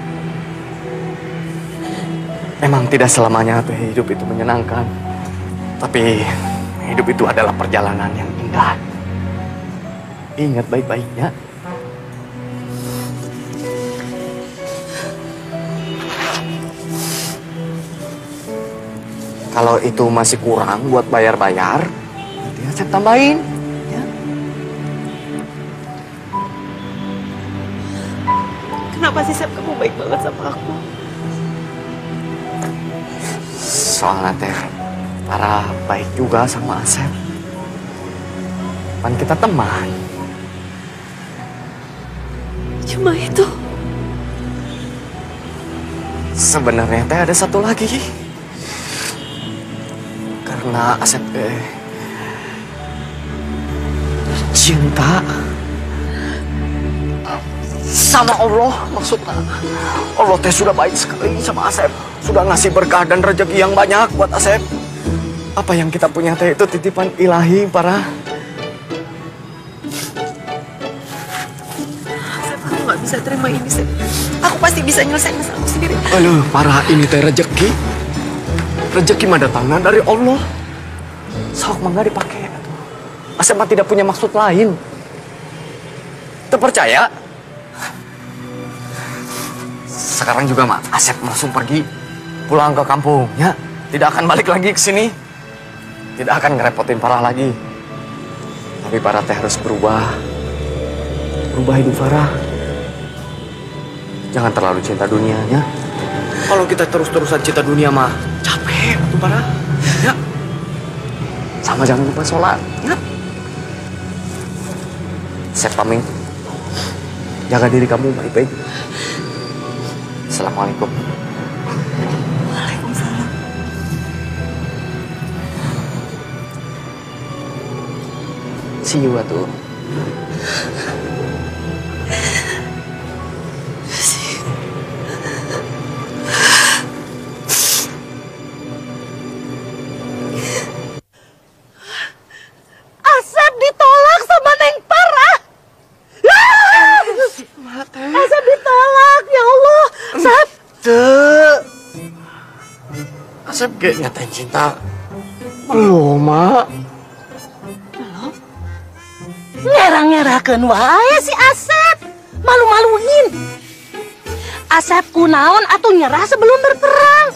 Memang tidak selamanya tuh hidup itu menyenangkan. Tapi hidup itu adalah perjalanan yang indah. Ingat baik-baiknya. Kalau itu masih kurang buat bayar-bayar, nanti Asep tambahin. Ya. Kenapa sih, Sep, kamu baik banget sama aku? Soalnya teh, para baik juga sama Asep. Kan kita teman. Cuma itu? Sebenarnya teh ada satu lagi. Karena Asep eh, cinta sama Allah maksudnya. Allah teh sudah baik sekali sama Asep. Sudah ngasih berkah dan rezeki yang banyak buat Asep. Apa yang kita punya teh itu titipan ilahi para. Asep, kamu gak bisa terima ini, Sep. Aku pasti bisa nyelesain masalahku sendiri. Aduh, parah ini teh rezeki. Rezeki mah datangnya dari Allah. Sok mah nggak dipakai. Asep mah tidak punya maksud lain. Terpercaya? Sekarang juga mah Asep langsung pergi pulang ke kampungnya. Tidak akan balik lagi ke sini. Tidak akan ngerepotin Farah lagi. Tapi Farah teh harus berubah. Berubah hidup Farah. Jangan terlalu cinta dunianya. Kalau kita terus-terusan cinta dunia mah capek tuh Farah. Ya. Sama jangan lupa sholat. Ya. Asep paming. Jaga diri kamu baik-baik. Assalamualaikum. Waalaikumsalam. See you atuh. Asep ditolak sama Neng Farah. Asep ditolak, ya Allah. Asep. Tuh. Asep ge nyatain cinta. Belum, Mak. Ngerang-ngerakeun wae si Asep. Malu-maluin. Asep kunaon atuh nyerah sebelum berperang.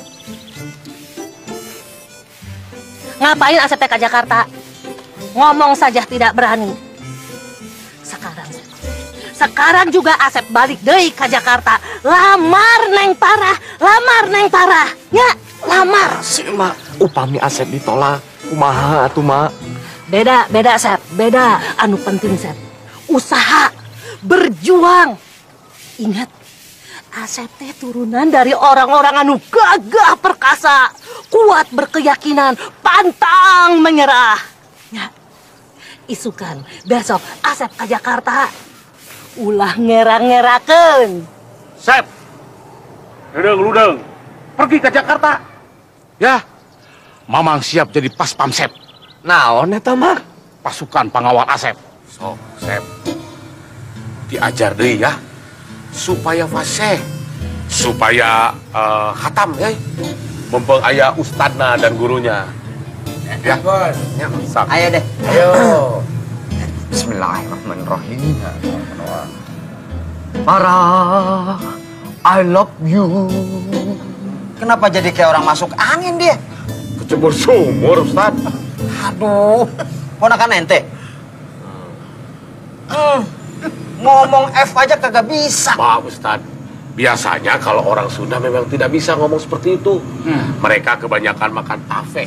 Ngapain Asep teh ka Jakarta? Ngomong saja tidak berani. Sekarang Sekarang juga Asep balik deui ka Jakarta. Lamar Neng Farah, lamar Neng Farah. Ya, lamar. Si Mak, upami Asep ditolak, kumaha atuh Mak? Beda, beda Sep, beda. Anu penting Sep, usaha, berjuang. Ingat, Asep teh turunan dari orang-orang anu gagah perkasa, kuat berkeyakinan, pantang menyerah. Ya, isukan besok Asep ke Jakarta. Ulah ngerang-ngerakeun. Sep, Ludeng, Ludeng, pergi ke Jakarta. Ya, Mamang siap jadi pas pamsep. Naon eta mah? Pasukan pengawal Asep. So, Sep, diajar deh ya, supaya fasih, supaya uh, khatam ya, mumpung aya ustadna dan gurunya. Ya, ya. Sak. Ayo deh. Ayo. Bismillahirrahmanirrahim. Farah, I love you. Kenapa jadi kayak orang masuk angin dia? Kecebur sumur, Ustad. Aduh, ponakan ente. Hmm, ngomong F aja kagak bisa. Maaf, Ustad. Biasanya kalau orang Sunda memang tidak bisa ngomong seperti itu. Hmm. Mereka kebanyakan makan tafe.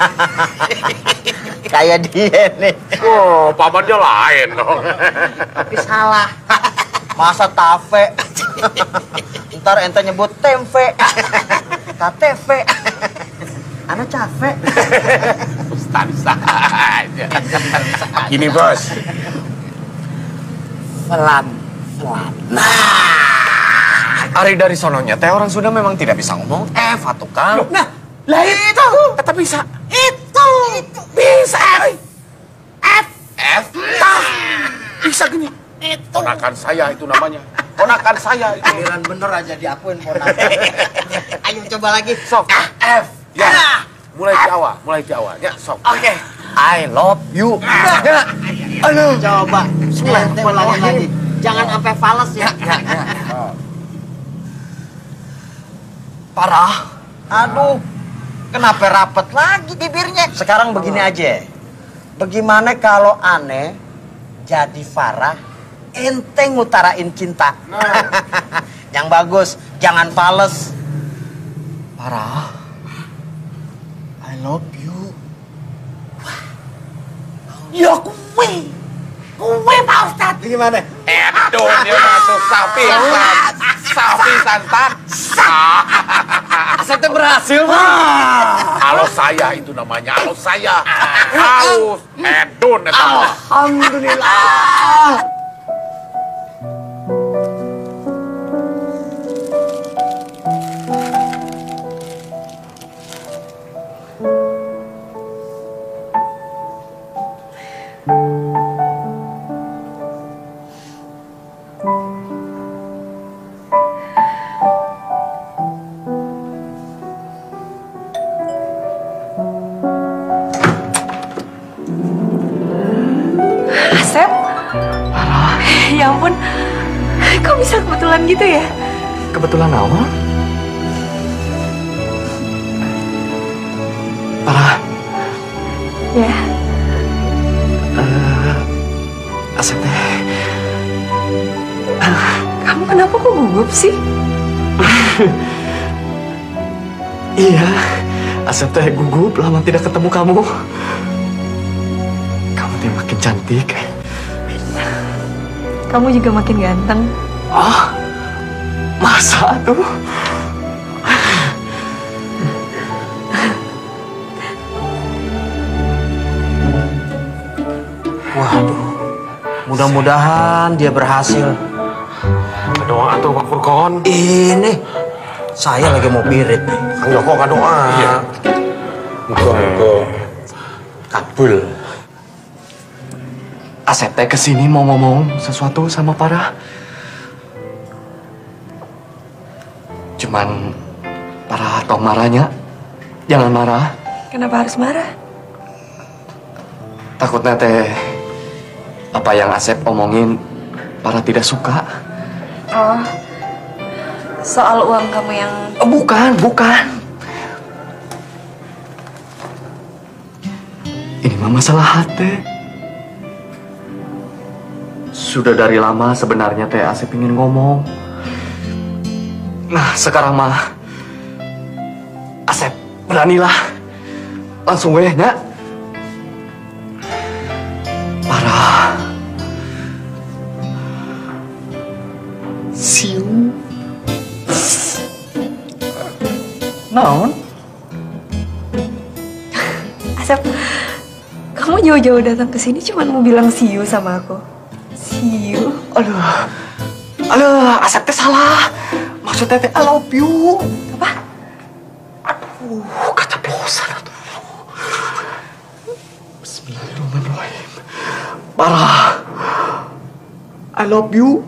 Kayak dia nih. Oh, pamannya lain dong. Tapi salah. Masa tafe? Ntar ente nyebut tempe. K T V. Ana capek. Ustaz saja. Gini, Bos. Pelan. Pelan. Nah. Ari dari sononya teh orang Sunda memang tidak bisa ngomong F atuh Kang. Nah, lah itu. Kata bisa. Itu. Itu. Bisa. F. F. Tah. Bisa gini. Itu. Ponakan saya itu namanya. Ponakan saya itu. Giliran bener aja diakuin ponakan. Ayo coba lagi. Sok. F. Ya. Mulai di awal, mulai di awal. Ya, sok. Oke. Okay. I love you. Ya. Aduh. Coba. Ente ulangin lagi. Jangan sampai fales ya. Ya, ya. Oh. Parah. Aduh. Kenapa rapet lagi bibirnya? Sekarang begini aja. Bagaimana kalau aneh jadi Farah, ente ngutarain cinta. Nah. Yang bagus, jangan fales. Parah. I love you. Ya kue. Kue Pak Ustadz. Gimana? Edo, dia masuk sapi. Sapi santan. Asep berhasil, Bang. Kalau saya itu namanya, kalau saya. Haus. Edun. Alhamdulillah. kebetulan gitu ya? Kebetulan awal? Parah. Ya. Uh, Asep teh. Kamu kenapa kok gugup sih? Iya, Asep teh gugup lama tidak ketemu kamu. Kamu teh makin cantik. Kamu juga makin ganteng. Ah, masa tuh? Waduh, mudah-mudahan dia berhasil. Doa atuh Pak Furkon. Ini, saya lagi mau pirit nih. Kang Joko kan doa. Iya. Muga-muga kabul. Asep teh kesini mau ngomong sesuatu sama Farah. Cuman Farah tong marahnya. Jangan marah. Kenapa harus marah? Takutnya teh apa yang Asep omongin Farah tidak suka. Oh, soal uang kamu yang... Oh, bukan, bukan. Ini mah masalah hati. Sudah dari lama sebenarnya teh Asep ingin ngomong. Nah, sekarang mah Asep beranilah. Langsung weh, nya. Parah. Siu. Naon? Asep, kamu jauh-jauh datang ke sini cuma mau bilang see you sama aku. See you? Aduh. Aduh, Asep teh salah. Maksudnya teh I love you. Apa? Aduh, keceplosan atuh. Bismillahirrahmanirrahim. Parah. I love you.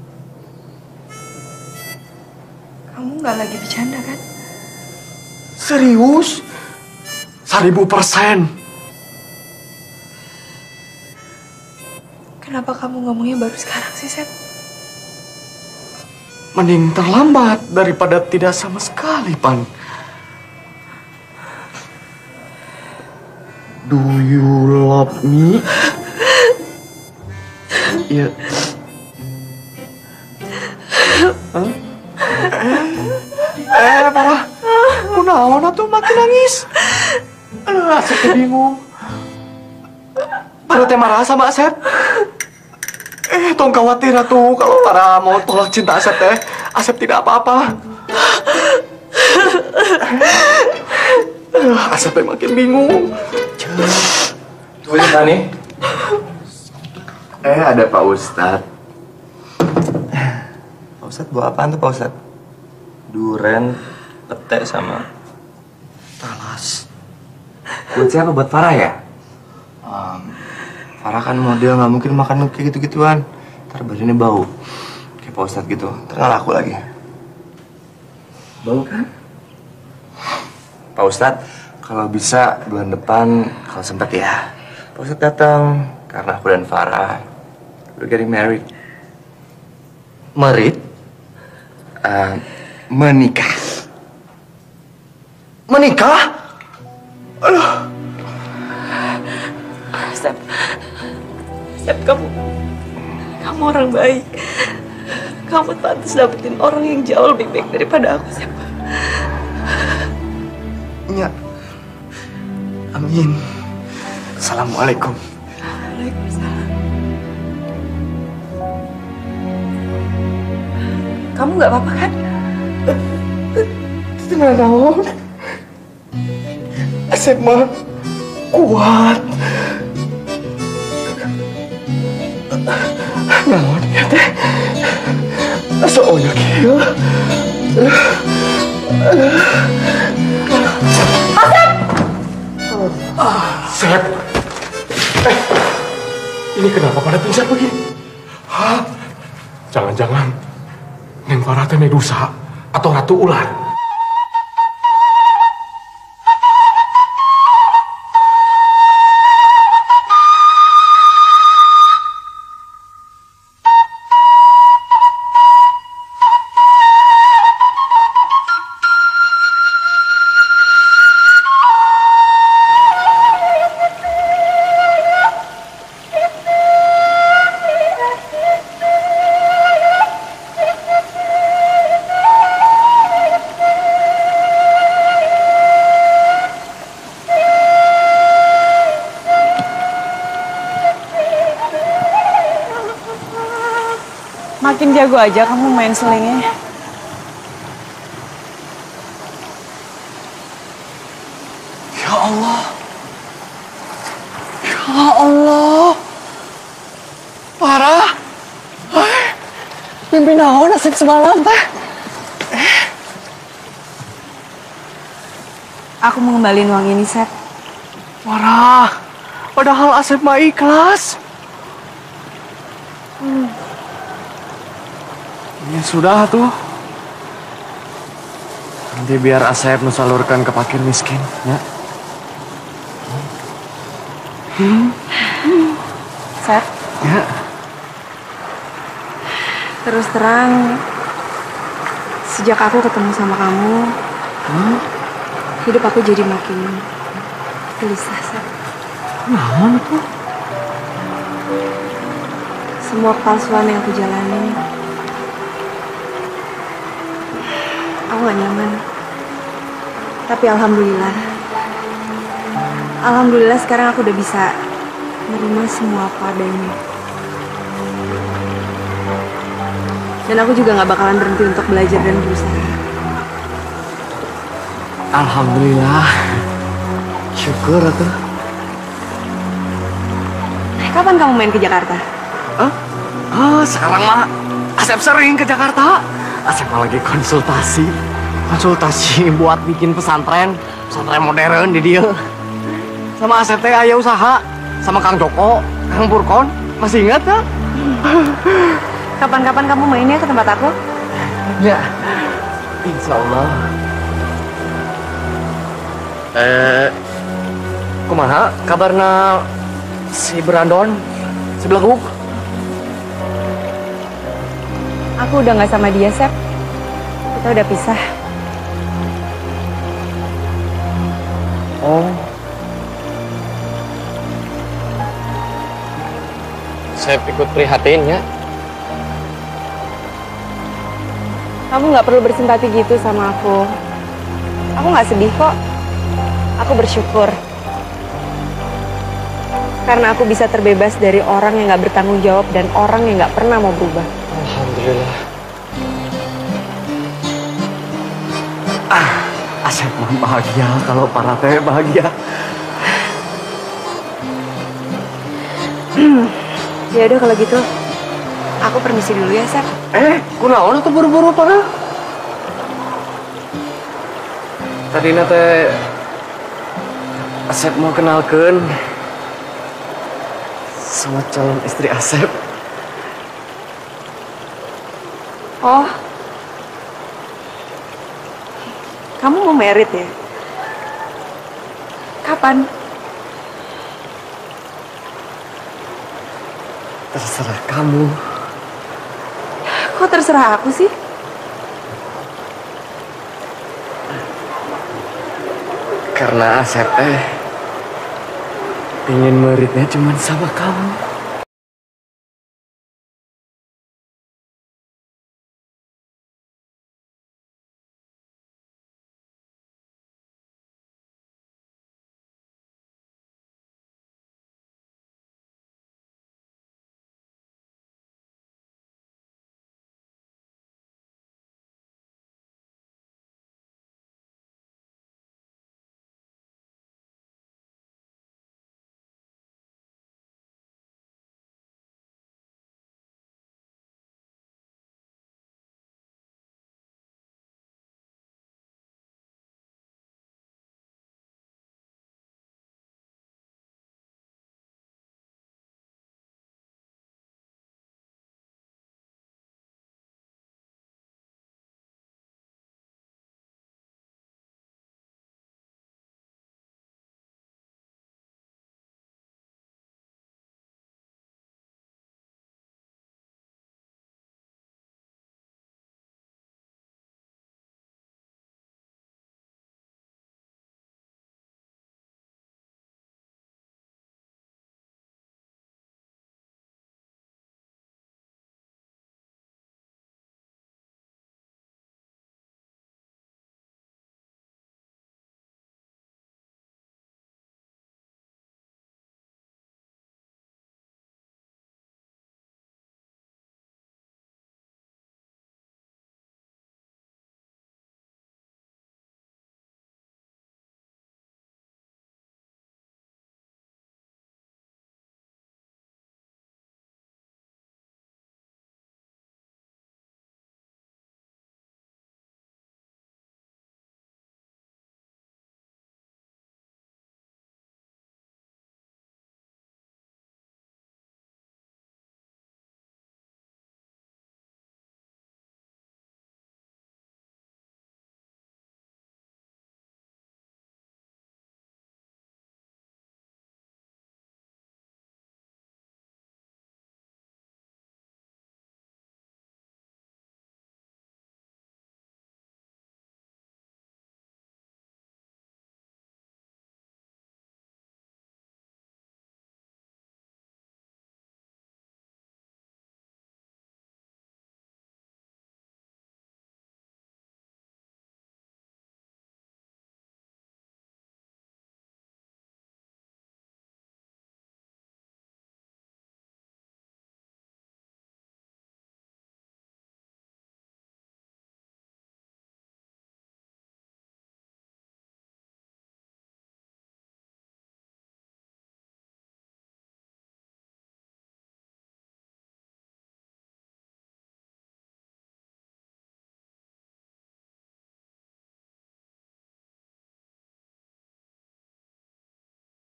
Kamu nggak lagi bercanda kan? Serius? Seribu persen. Kenapa kamu ngomongnya baru sekarang sih, Sep? Mending terlambat daripada tidak sama sekali, Pan. Do you love me? Iya. Hah? Eh, eh, parah. Kunaon atuh makin nangis? Aduh, Asep teh bingung. Baru teh marah sama Asep. Eh, tong khawatir atuh kalau para mau tolak cinta Asep teh. Asep tidak apa-apa. Aduh, Asep teh makin bingung. Tulis nih. Eh, ada Pak Ustadz. Pak Ustadz bawa apaan tuh Pak Ustadz? Duren, pete sama talas. Buat siapa? Buat Farah ya? Um, Farah kan model nggak mungkin makan kayak gitu-gituan. Ntar badannya bau. Kayak Pak Ustadz gitu. Ntar nggak laku lagi. Bau kan? Pak Ustadz, kalau bisa bulan depan kalau sempat ya, Pak Ustadz datang karena aku dan Farah we're getting married. Married? Uh, menikah. Menikah? Aduh. Sep, Sep kamu, kamu orang baik. Kamu pantas dapetin orang yang jauh lebih baik daripada aku, Sep. Ya. Amin. Assalamualaikum. Waalaikumsalam. Kamu nggak apa-apa kan? Tidak tahu. Asep mah kuat. Naon ya teh? Asa oyak ya. Asep! Sep. Eh, ini kenapa pada pingsan begini? Hah? Jangan-jangan Neng Farah teh Medusa atau Ratu Ular? Makin jago aja kamu main selingnya. Ya Allah. Ya Allah. Parah. Hai. Mimpi naon Asep semalam teh? Aku mau ngembaliin uang ini, Sep. Parah. Padahal Asep mah ikhlas. Hmm. Ya sudah tuh. Nanti biar Asep mensalurkan ke fakir miskin, ya. Hmm. Sep. Ya. Terus terang, sejak aku ketemu sama kamu, Hmm? hidup aku jadi makin gelisah, Sep. Kenapa tuh? Semua kepalsuan yang aku jalanin, aku gak nyaman. Tapi alhamdulillah, alhamdulillah sekarang aku udah bisa menerima semua apa adanya. Dan aku juga gak bakalan berhenti untuk belajar dan berusaha. Alhamdulillah. Syukur atuh. Kapan kamu main ke Jakarta? Hah? Ah, sekarang mah Asep sering ke Jakarta. Asep mah lagi konsultasi. Konsultasi buat bikin pesantren. Pesantren modern di dia. Sama Asep teh aya usaha. Sama Kang Joko, Kang Purkon. Masih ingat ya? Kapan-kapan kamu mainnya ke tempat aku? Ya. Insya Allah. Eh, kumaha kabarna si Brandon, si Beleguk? Aku udah gak sama dia, Sep. Kita udah pisah. Oh. Saya ikut prihatin ya. Kamu gak perlu bersimpati gitu sama aku. Aku gak sedih kok. Aku bersyukur. Karena aku bisa terbebas dari orang yang gak bertanggung jawab dan orang yang gak pernah mau berubah. Alhamdulillah. Ah, Asep mah bahagia kalau para teh bahagia. Ya udah kalau gitu, aku permisi dulu ya, Sep. Eh, kunaon tuh buru-buru pada? Tadi nate Asep mau kenalkan sama calon istri Asep. Oh, kamu mau merit ya? Kapan? Terserah kamu. Kok terserah aku sih? Karena Asep eh ingin meritnya cuma sama kamu.